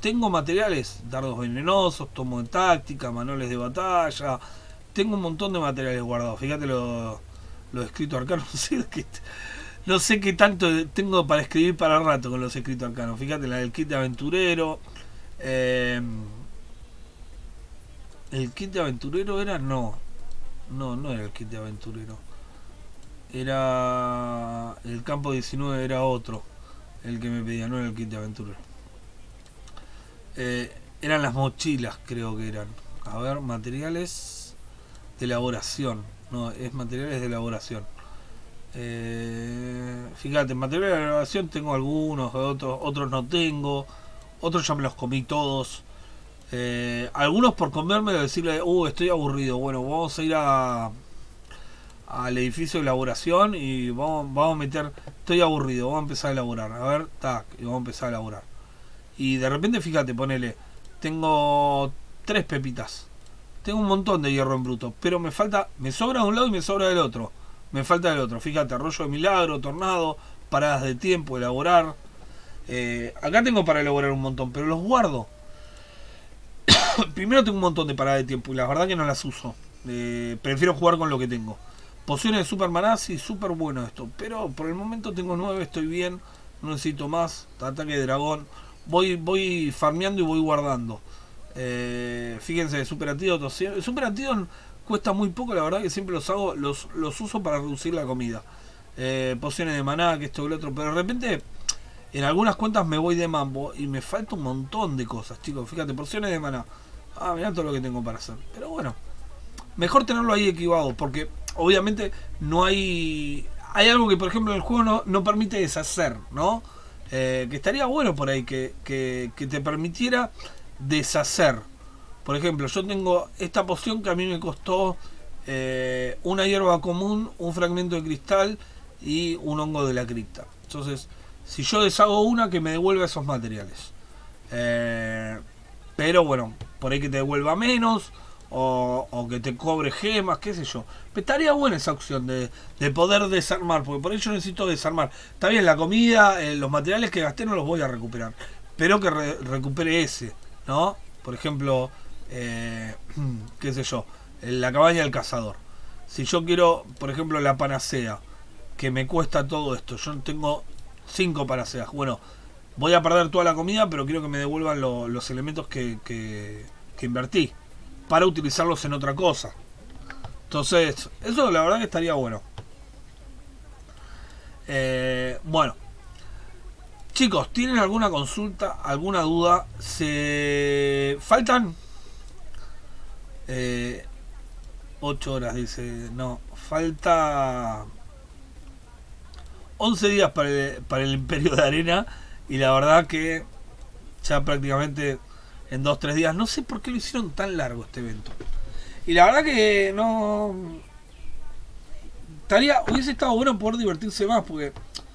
A: tengo materiales, dardos venenosos, tomos de táctica, manuales de batalla, tengo un montón de materiales guardados. Fíjate lo escrito arcano, no sé qué tanto tengo para escribir para rato con los escritos arcanos. Fíjate la del kit de aventurero. El kit de aventurero era no era el kit de aventurero. Era el campo 19, era otro el que me pedía, no era el kit de aventurero. Eran las mochilas, creo que eran. A ver, materiales de elaboración. No, es materiales de elaboración. Fíjate, materiales de elaboración tengo algunos, otros no tengo. Otros ya me los comí todos. Algunos por comérmelo, decirle, estoy aburrido. Bueno, vamos a ir al edificio de elaboración y vamos a meter, estoy aburrido, vamos a empezar a elaborar. A ver, tac, y vamos a empezar a elaborar. Y de repente, fíjate, ponele, tengo 3 pepitas. Tengo un montón de hierro en bruto, pero me sobra de un lado y me sobra del otro. Me falta del otro. Fíjate, arroyo de milagro, tornado, paradas de tiempo, elaborar. Acá tengo para elaborar un montón, pero los guardo. Primero tengo un montón de paradas de tiempo y la verdad que no las uso. Prefiero jugar con lo que tengo. Pociones de super maná, sí, súper bueno esto. Pero por el momento tengo 9, estoy bien. No necesito más. Ataque de dragón. Voy farmeando y voy guardando. Fíjense, super antídotos. Super antídotos cuesta muy poco, la verdad que siempre los hago, los uso para reducir la comida. Pociones de maná, que esto y lo otro. Pero de repente, en algunas cuentas me voy de mambo y me falta un montón de cosas, chicos. Fíjate, pociones de maná. Mirá todo lo que tengo para hacer. Pero bueno, mejor tenerlo ahí equivado, porque obviamente no hay algo que por ejemplo en el juego no permite deshacer, ¿no? Que estaría bueno por ahí que te permitiera deshacer. Por ejemplo, yo tengo esta poción que a mí me costó una hierba común, un fragmento de cristal y un hongo de la cripta. Entonces, si yo deshago una, que me devuelva esos materiales. Pero bueno, por ahí que te devuelva menos o que te cobre gemas, qué sé yo. Pero estaría buena esa opción de poder desarmar, porque por ello necesito desarmar. Está bien, la comida, los materiales que gasté no los voy a recuperar, pero que recupere ese, ¿no? Por ejemplo, qué sé yo, la cabaña del cazador. Si yo quiero, por ejemplo, la panacea, que me cuesta todo esto, yo tengo 5 panaceas. Bueno, voy a perder toda la comida, pero quiero que me devuelvan los elementos que invertí para utilizarlos en otra cosa. Entonces, eso la verdad que estaría bueno. Bueno, chicos, ¿tienen alguna consulta, alguna duda? Se faltan 8 horas, dice. No, falta 11 días para el Imperio de Arena. Y la verdad que ya prácticamente en 2-3 días. No sé por qué lo hicieron tan largo este evento. Y la verdad que no... hubiese estado bueno poder divertirse más, porque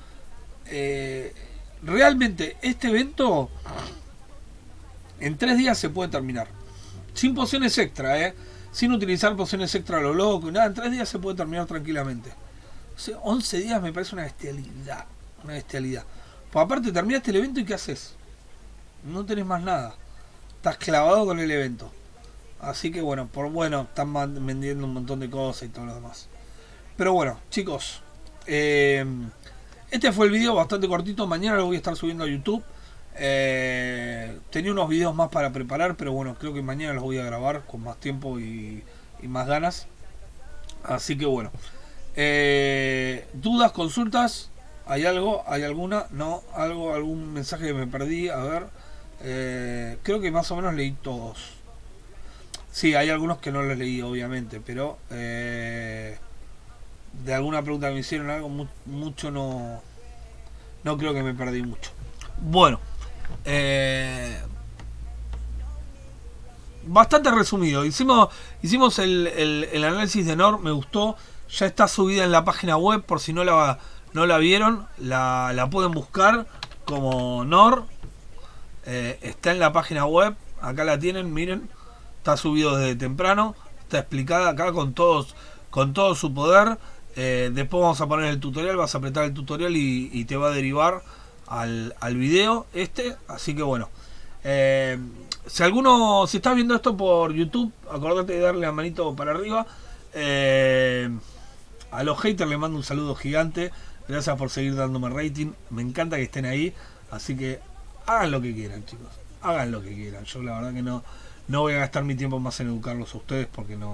A: realmente este evento en 3 días se puede terminar. Sin pociones extra, sin utilizar pociones extra a lo loco y nada. En 3 días se puede terminar tranquilamente. O sea, 11 días me parece una bestialidad. Una bestialidad. Pues aparte terminaste el evento y ¿qué haces? No tenés más nada. Estás clavado con el evento. Así que bueno, están vendiendo un montón de cosas y todo lo demás. Pero bueno, chicos, este fue el video bastante cortito. Mañana lo voy a estar subiendo a YouTube. Tenía unos videos más para preparar, pero bueno, creo que mañana los voy a grabar con más tiempo y más ganas. Así que bueno, dudas, consultas, ¿hay algo? ¿Hay alguna? No, algún mensaje que me perdí. A ver, creo que más o menos leí todos. Sí, hay algunos que no los leí, obviamente, pero de alguna pregunta que me hicieron algo, mucho no creo que me perdí mucho. Bueno, bastante resumido. Hicimos el análisis de Nor, me gustó. Ya está subida en la página web, por si no la vieron, la pueden buscar como Nor. Está en la página web, acá la tienen, miren. Está subido desde temprano, está explicada acá con todo su poder. Después vamos a poner el tutorial, vas a apretar el tutorial y te va a derivar al video así que bueno, Si alguno, si estás viendo esto por YouTube, acordate de darle la manito para arriba. A los haters les mando un saludo gigante. Gracias por seguir dándome rating. Me encanta que estén ahí. Así que hagan lo que quieran, chicos. Hagan lo que quieran. Yo la verdad que no voy a gastar mi tiempo más en educarlos a ustedes porque no.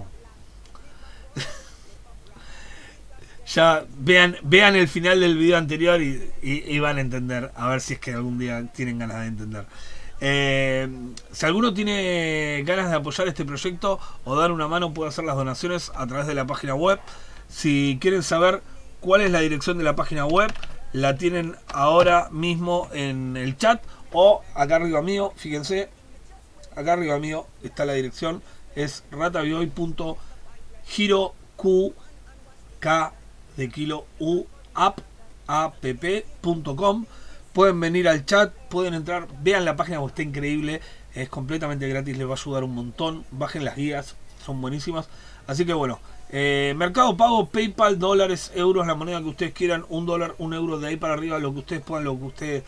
A: Ya vean el final del video anterior y van a entender. A ver si es que algún día tienen ganas de entender. Si alguno tiene ganas de apoyar este proyecto o dar una mano, puede hacer las donaciones a través de la página web. Si quieren saber cuál es la dirección de la página web, la tienen ahora mismo en el chat o acá arriba mío. Fíjense, acá arriba mío está la dirección. Es ratabioy.giroqk de kilo u app.com. Pueden venir al chat, pueden entrar, vean la página porque está increíble, es completamente gratis, les va a ayudar un montón. Bajen las guías, son buenísimas. Así que bueno, Mercado Pago, PayPal, dólares, euros, la moneda que ustedes quieran, $1, €1, de ahí para arriba, lo que ustedes puedan, lo que ustedes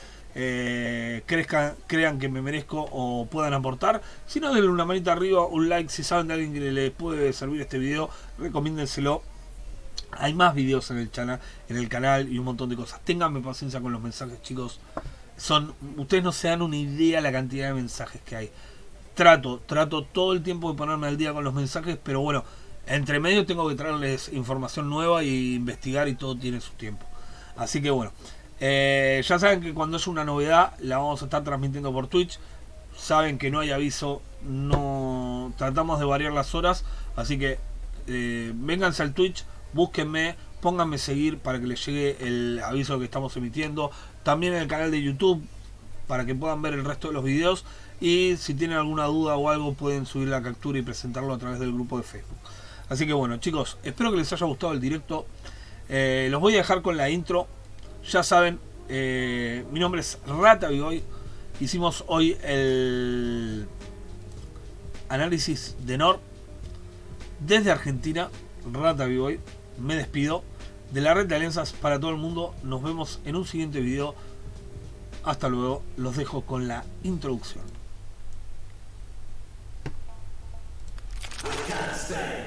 A: crean que me merezco o puedan aportar. Si no, denle una manita arriba, un like. Si saben de alguien que les puede servir este video, recomiéndenselo. Hay más videos en el canal y un montón de cosas. Ténganme paciencia con los mensajes, chicos. Ustedes no se dan una idea la cantidad de mensajes que hay. Trato todo el tiempo de ponerme al día con los mensajes, pero bueno, entre medio tengo que traerles información nueva y investigar, y todo tiene su tiempo. Así que bueno, ya saben que cuando es una novedad la vamos a estar transmitiendo por Twitch. Saben que no hay aviso, no tratamos de variar las horas, así que vénganse al Twitch, búsquenme, pónganme seguir para que les llegue el aviso que estamos emitiendo. También en el canal de YouTube para que puedan ver el resto de los videos. Y si tienen alguna duda o algo, pueden subir la captura y presentarlo a través del grupo de Facebook. Así que bueno, chicos, espero que les haya gustado el directo. Los voy a dejar con la intro. Ya saben, mi nombre es RataBioy. Hicimos hoy el análisis de NOR desde Argentina. RataBioy. Me despido de la red de alianzas para todo el mundo. Nos vemos en un siguiente video. Hasta luego. Los dejo con la introducción.